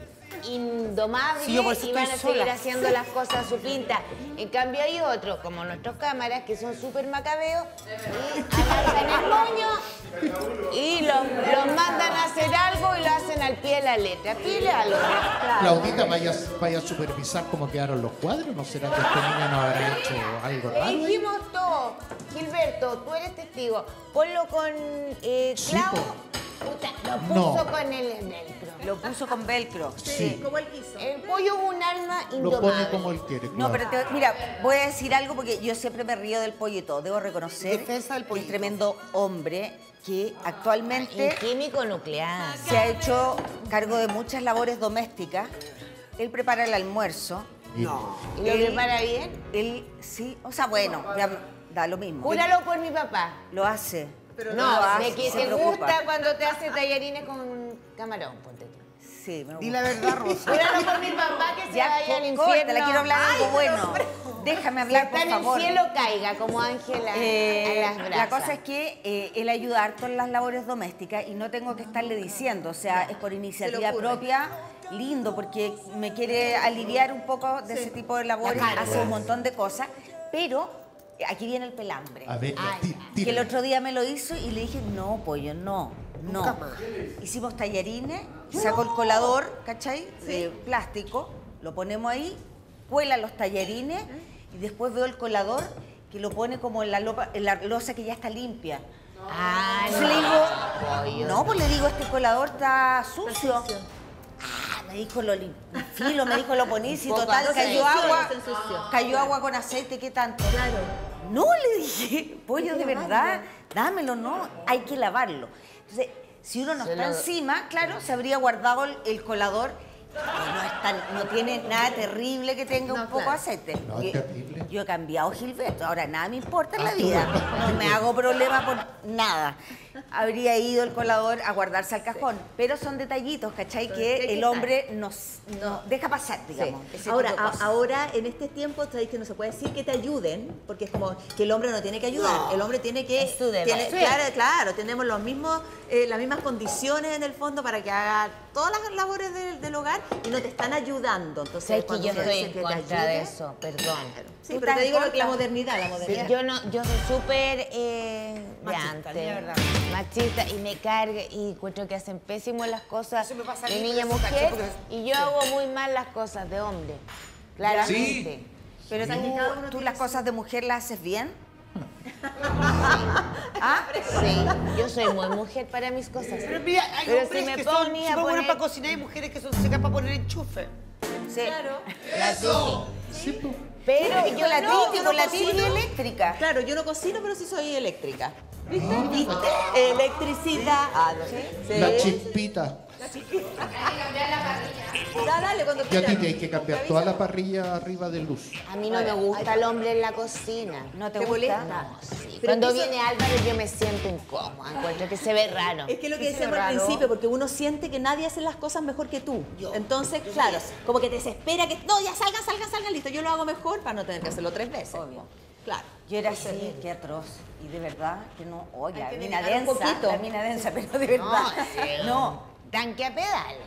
indomable Sí, yo por eso y van a estoy seguir sola. haciendo las cosas a su pinta. En cambio hay otros, como nuestros cámaras, que son súper macabeos y agarran el moño y los mandan a hacer algo y lo hacen al pie de la letra. Pílalo. Claudita, vaya a supervisar cómo quedaron los cuadros. ¿No será que este niño no habrá hecho algo raro? ahí? Dijimos todo. Gilberto, tú eres testigo. Ponlo con clavo. Puta, lo puso No. con el velcro. Lo puso con velcro. Sí, Como él quiso. El pollo es un alma lo indomable. pone como él quiere. No, claro. pero mira, voy a decir algo porque yo siempre me río del pollito. Debo reconocer Defensa del que es pollito. tremendo hombre que actualmente Y químico nuclear. se ha hecho cargo de muchas labores domésticas. Él prepara el almuerzo. No. ¿Y lo prepara bien? Él sí, o sea, bueno, ya da lo mismo. Júralo por mi papá. Lo hace. No, lo hace, de que se te preocupa. gusta cuando te hace tallarines con camarón, ponte tú. Sí, me Di gusta. la verdad, Rosa. Júralo por mi papá que se Ya, vaya al corta, infierno. la quiero hablar de algo Ay, bueno. Déjame hablar, está por en el favor. cielo caiga como Ángela a las brasas. La cosa es que él ayuda harto en las labores domésticas y no tengo que estarle diciendo, o sea, es por iniciativa propia, lindo, porque me quiere aliviar un poco de ese tipo de labores, hace un montón de cosas, pero aquí viene el pelambre. A ver, Que el tírale. otro día me lo hizo y le dije, no, pollo, no. Hicimos tallarines, sacó el colador, ¿cachai? De plástico, lo ponemos ahí, cuela los tallarines y después veo el colador que lo pone como en la losa que ya está limpia. Ay, Entonces le digo, no, pues le digo, este colador está sucio. Ah, me dijo lo filo, me dijo lo ponís y total, cayó agua con aceite, ¿qué tanto? Claro. No, le dije, pollo, de verdad, dámelo, no, hay que lavarlo. Entonces, si uno no está encima, claro, se habría guardado el colador, que no tiene nada terrible que tenga un poco de aceite. No, Porque terrible. yo he cambiado, Gilberto, ahora nada me importa en la Ah, vida, bueno. no me hago problema por nada. Habría ido el colador a guardarse al cajón, pero son detallitos, ¿cachai? Que el hombre nos deja pasar, digamos. ese Ahora, tipo de cosas. ahora, en este tiempo, sabéis que no se puede decir que te ayuden, porque es como que el hombre no tiene que ayudar. El hombre tiene que... Es su deber. Claro, tenemos los mismos, las mismas condiciones en el fondo para que haga todas las labores del hogar y no te están ayudando. Entonces, Sé que cuando yo se estoy dice en que te contra de ayuden- eso, perdón. Sí, Tú pero te estás digo en lo que la contra. modernidad. Yo soy súper de Machista, antes, la verdad. machista, y me carga y encuentro que hacen pésimo las cosas Eso me pasa a de mí, niña pero eso mujer cacho, porque- y yo hago muy mal las cosas de hombre, claramente. Pero tú las cosas de mujer las haces bien. Sí, yo soy muy mujer para mis cosas. Pero mira, hay Pero hombres si me que son ponía a súper buenos poner- para cocinar y mujeres que son secas para poner enchufe. Sí. La Titi. pues. Pero Yo yo la no, Titi, yo con no la Titi cocino. eléctrica. Claro, yo no cocino, pero sí soy eléctrica. ¿Viste? Electricidad. Ah, no. Sí. La chispita. Dale, cuando Y a ti quieras. te hay que cambiar toda la parrilla arriba de luz. A mí no me gusta el hombre en la cocina. ¿No te, ¿Te gusta? molesta? Sí, Pero cuando eso- viene Álvaro yo me siento incómoda, encuentro que se ve raro. Es que lo que decíamos al principio, porque uno siente que nadie hace las cosas mejor que tú. Entonces, claro, como que te desespera que, no, ya salgan, listo, yo lo hago mejor para no tener que hacerlo 3 veces. Obvio. Claro. Yo era así, qué atroz. Y de verdad que no, oye, la que mina dedicar un densa, poquito. la mina densa, pero de verdad. No, Tanque a pedales.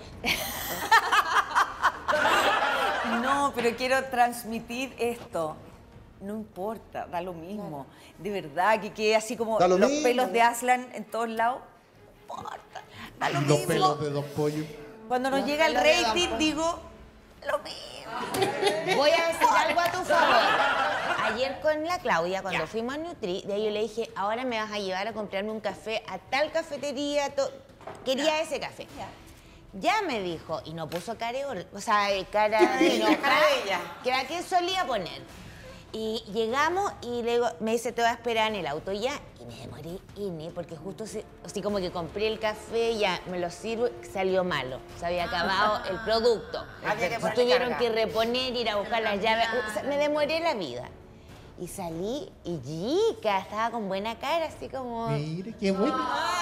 no, pero quiero transmitir esto. No importa, da lo mismo. De verdad, que quede así como Da lo los mismo. pelos de Aslan en todos lados. No importa, da lo Los mismo. pelos de dos pollos. Cuando nos llega el rating, digo, lo mismo. Voy a decir algo a tu favor. Ayer con la Claudia, cuando fuimos a Nutri, de ahí yo le dije, ahora me vas a llevar a comprarme un café a tal cafetería. Quería ese café. Ya me dijo, y no puso cara de enojada, que era que solía poner. Y llegamos y le digo, me dice, te voy a esperar en el auto ya. Y me demoré Ini, porque justo así como que compré el café, ya me lo sirvo, salió malo. Se había acabado el producto. Había que ponerle Tuvieron carga. que reponer, ir a buscar las llaves. O sea, me demoré la vida. Y salí y chica, estaba con buena cara, así como... Mire, qué bueno.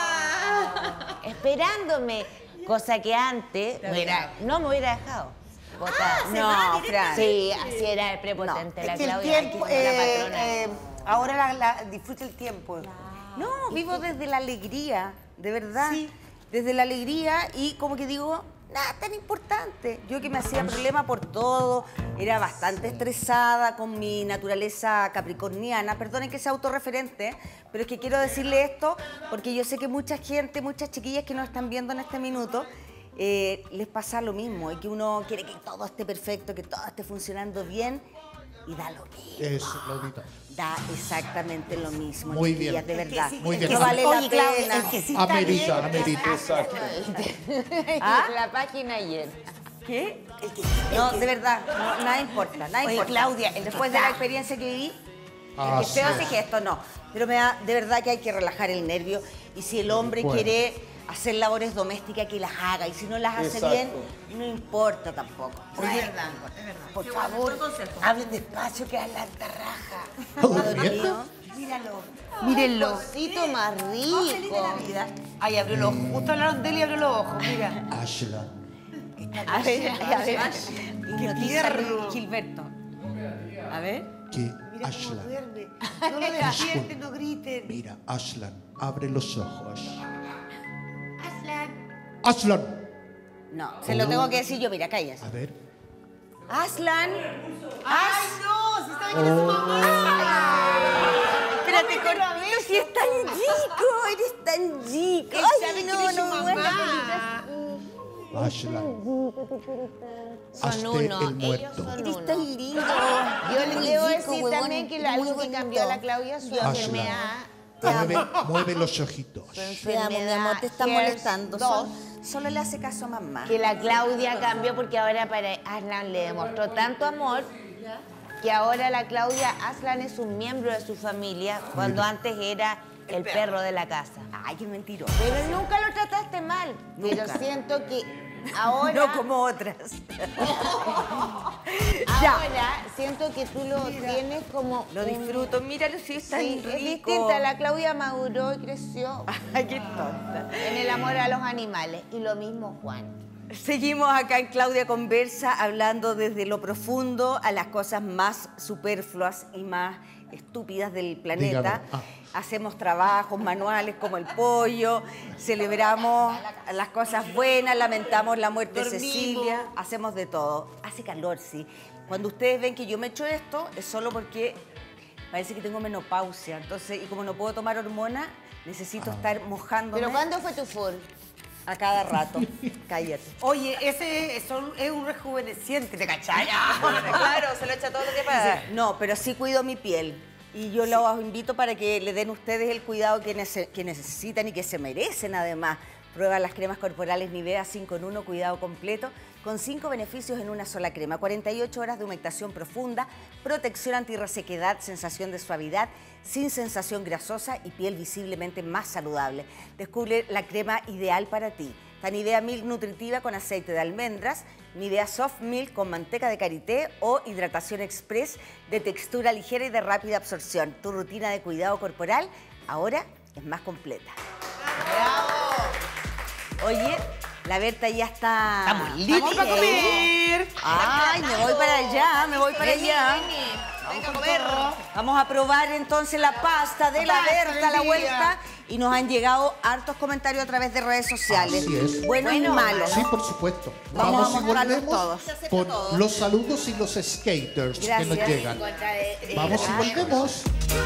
Esperándome, cosa que antes no me hubiera dejado botar. No, Fran. Sí, así era el prepotente la Es que el Claudia, tiempo, aquí, la patrona. ahora disfruta el tiempo. No, vivo desde la alegría, de verdad. Sí. Desde la alegría y como que digo, nada tan importante. Yo que me hacía problema por todo, era bastante estresada con mi naturaleza capricorniana. Perdonen que sea autorreferente, pero es que quiero decirle esto porque yo sé que mucha gente, muchas chiquillas que nos están viendo en este minuto, les pasa lo mismo. Y que uno quiere que todo esté perfecto, que todo esté funcionando bien y da lo mismo. Eso, Claudita. Da exactamente lo mismo. Muy chiquillas, bien. de verdad. Muy bien. No vale Oye, la Claudia, pena. el que sí está bien, Amerita. Exacto. ¿Ah? La página ayer. ¿Qué? No, de verdad, no, nada importa, nada Oye, importa. Claudia, el que después de está- la experiencia que viví, Ah, el que feo sí. sí que esto no. Pero me da, de verdad que hay que relajar el nervio. Y si el hombre Bueno. quiere hacer labores domésticas, que las haga. Y si no las hace Exacto. bien, no importa tampoco. Oye, por favor, hablen despacio que es la alta raja. ¿Todo bien? Míralo, mírenlo. Cosito más rico. Ay, abrió los ojos. Justo hablaron de él y abrió los ojos, mira. Ashla. A ver, Hipnotizarlo, Gilberto. A ver. Que Mira cómo Ashla. duerme. No lo despierten, no griten. Mira, Ashlan, abre los ojos. Aslan. Ashlan. No, se lo tengo que decir yo, mira, cállese. A ver. Aslan. ¡Ay, no! ¡Se sabe quién es su mamá! Espérate, Cortito, si es tan chico, eres tan chico. Él Ay, sabe no, quién es su no, bueno. mamá. Ashlan. son Hazte uno, el ellos muerto. son Eres uno. tan lindo. Yo les Muy debo rico, decir huevón, también que muy algo que bonito. cambió a la Claudia su Ashlan. enfermedad. Mueve los ojitos. Te amo, mi amor, te está Here's molestando. 2. Solo le hace caso a mamá. Que la Claudia cambió porque ahora para Aslan le demostró tanto amor que ahora la Claudia Aslan es un miembro de su familia cuando antes era el perro de la casa. Ay, qué mentiroso. Pero nunca lo trataste mal. Pero Nunca. siento que ahora, No como otras. Ya. ahora siento que tú lo tienes como Lo disfruto. Míralo, si es tan Sí, rico. es distinta. La Claudia maduró y creció Ay, qué tonta. en el amor a los animales. Y lo mismo Juan. Seguimos acá en Claudia Conversa hablando desde lo profundo a las cosas más superfluas y más estúpidas del planeta. Dígame. Hacemos trabajos manuales como el pollo, celebramos las cosas buenas, lamentamos la muerte de Dormimos. Cecilia, hacemos de todo. Hace calor, sí. Cuando ustedes ven que yo me echo esto, es solo porque parece que tengo menopausia. Entonces, y como no puedo tomar hormonas, necesito estar mojándome ¿Pero cuándo fue tu full? a cada rato. Cállate. Oye, ese es un rejuveneciente, ¿te cachai? Claro, se lo echa todo lo que pasa. No, pero sí cuido mi piel. Y yo los invito para que le den ustedes el cuidado que necesitan y que se merecen además. Prueba las cremas corporales Nivea 5 en 1, cuidado completo, con 5 beneficios en una sola crema. 48 horas de humectación profunda, protección antirresequedad, sensación de suavidad, sin sensación grasosa y piel visiblemente más saludable. Descubre la crema ideal para ti. Está Nivea Milk Nutritiva con aceite de almendras, Nivea Soft Milk con manteca de karité o Hidratación Express de textura ligera y de rápida absorción. Tu rutina de cuidado corporal ahora es más completa. Oye, la Berta ya está... Estamos listos para comer. Ay, me voy para allá, me voy para allá. Venga a comer. Vamos a probar entonces la pasta de la Pasta Berta del a la día. vuelta. Y nos han llegado hartos comentarios a través de redes sociales. Así es. Buenos y malos. Sí, por supuesto. Vamos a y mostrarlos volvemos todos. con los saludos y los skaters que nos Gracias. llegan. Vamos y volvemos.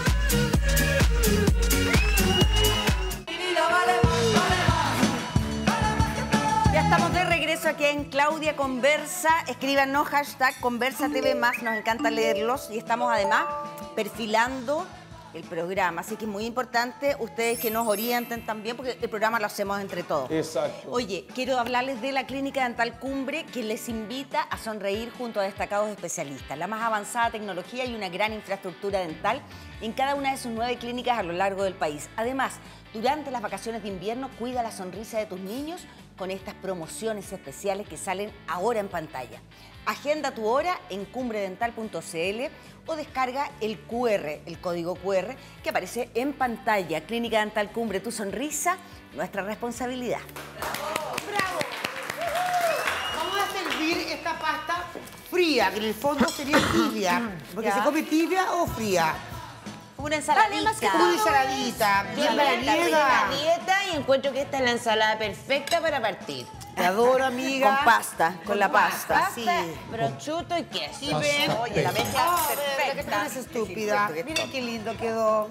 Ya estamos de regreso aquí en Claudia Conversa. Escríbanos hashtag Conversa TV más, nos encanta leerlos y estamos además perfilando el programa. Así que es muy importante ustedes que nos orienten también porque el programa lo hacemos entre todos. Exacto. Oye, quiero hablarles de la Clínica Dental Cumbre que les invita a sonreír junto a destacados especialistas. La más avanzada tecnología y una gran infraestructura dental en cada una de sus 9 clínicas a lo largo del país. Además, durante las vacaciones de invierno, cuida la sonrisa de tus niños con estas promociones especiales que salen ahora en pantalla. Agenda tu hora en cumbredental.cl o descarga el QR, el código QR que aparece en pantalla. Clínica Dental Cumbre, tu sonrisa, nuestra responsabilidad. ¡Bravo! Vamos a servir esta pasta fría, que en el fondo sería tibia. Porque se come tibia o fría. Una ensaladita. Como una ensaladita. Bien Estoy en veraniega. dieta y encuentro que esta es la ensalada perfecta para partir. Te adoro, amiga. Con pasta, con la pasta. Sí. Prosciutto y queso. Y ven. Oye, la mezcla ¿Qué te perfecta. pones estúpida? Miren qué lindo quedó.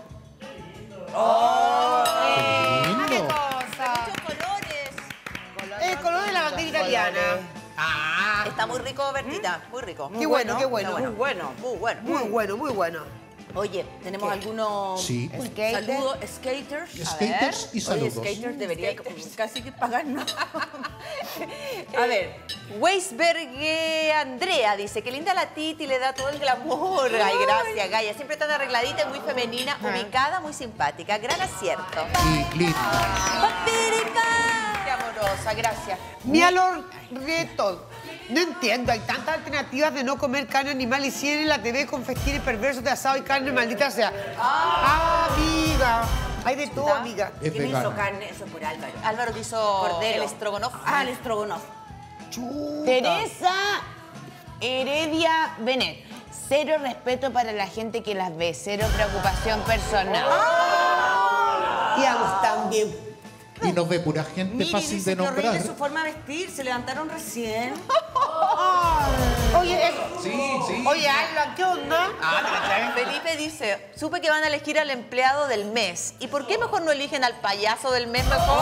Qué lindo. Muchos colores. El color de la bandera italiana. Está muy rico, Bertita, muy rico. Qué bueno, qué bueno. Muy bueno, muy bueno. Muy bueno, muy bueno. Oye, tenemos algunos Sí. saludos, skaters. Skaters y saludos. Oye, skaters debería casi que pagarnos. A ver, Weisberg Andrea dice que linda la Titi, le da todo el glamour. Ay, gracias, Gaia. Siempre tan arregladita y muy femenina, ubicada, muy simpática. Gran acierto. Y linda. Qué amorosa, gracias. Mira los retos. No entiendo, hay tantas alternativas de no comer carne animal y siguen en la TV con festines perversos de asado y carne maldita sea. Amiga. Hay de todo, amiga. Es ¿Quién hizo vegana. carne? Eso por Álvaro. Álvaro que hizo Cordero. el estrogonoff. Ah, el estrogonoff. Teresa Heredia Benet. Cero respeto para la gente que las ve. Cero preocupación personal. Y a vos también. Y nos ve pura gente Miri fácil dice de que horrible nombrar. su forma de vestir, se levantaron recién. Oye, oye, Alba, ¿qué onda? Felipe dice, supe que van a elegir al empleado del mes. ¿Y por qué mejor no eligen al payaso del mes mejor?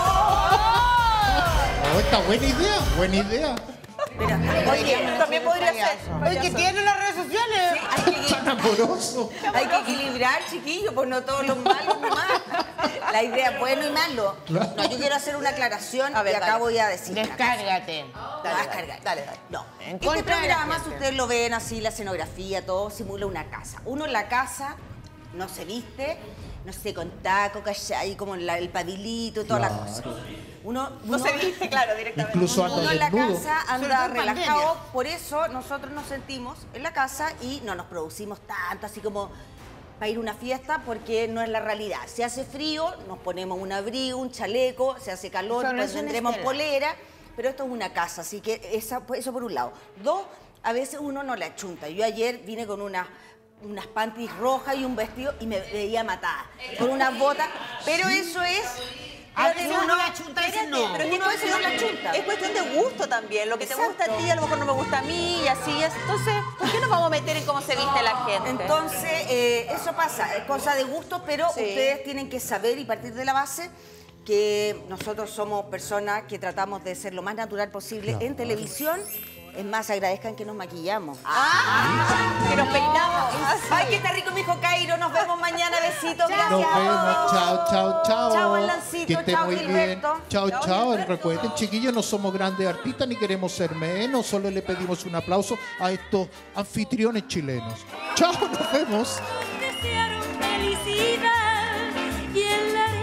Oh, está buena idea, buena idea. Mira, Oye, también podría ser. Oye, ¿qué tienen las redes sociales? Tan amoroso. hay que equilibrar, chiquillos, pues no todos los malos nomás. La idea es bueno y malo. Claro. No, yo quiero hacer una aclaración A ver, y acá dale. voy a decir. Descárgate. Dale, vas a cargar. Dale. No. En Este contra de la programa, si gente. ustedes lo ven así, la escenografía, todo simula una casa. Uno en la casa no se viste, no sé, con taco, ¿cachai? Como el padilito y toda la cosa. Uno No se viste, claro, directamente. Incluso anda uno en la desnudo. casa Sobre anda todo en relajado, pandemia. por eso nosotros nos sentimos en la casa y no nos producimos tanto, así como para ir a una fiesta, porque no es la realidad. Si hace frío, nos ponemos un abrigo, un chaleco, se hace calor, Eso no pues es una tendremos estela. polera, pero esto es una casa, así que eso por un lado. Dos, a veces uno no le achunta. Yo ayer vine con unas panties rojas y un vestido y me veía matada, con unas botas, pero eso es... A pero veces uno- uno la chunta y dice no. Pero es que Uno a veces no la chunta. es cuestión de gusto también. Lo que te gusta a ti, a lo mejor no me gusta a mí y así es. Entonces, ¿por qué nos vamos a meter en cómo se viste la gente? Entonces, eso pasa, es cosa de gusto, pero Sí. ustedes tienen que saber y partir de la base que nosotros somos personas que tratamos de ser lo más natural posible en televisión. Es más, agradezcan que nos maquillamos. que nos peinamos. Ay, que está rico mi hijo Cairo. Nos vemos mañana. Besitos. Gracias. Nos vemos, chao, chao, chao. Chao, Alancito, Que esté chao, muy bien. Gilberto. Chao, Chao, chao. Gilberto. Recuerden, chiquillos, no somos grandes artistas ni queremos ser menos. Solo le pedimos un aplauso a estos anfitriones chilenos. Chao, nos vemos. Desearon felicidad y en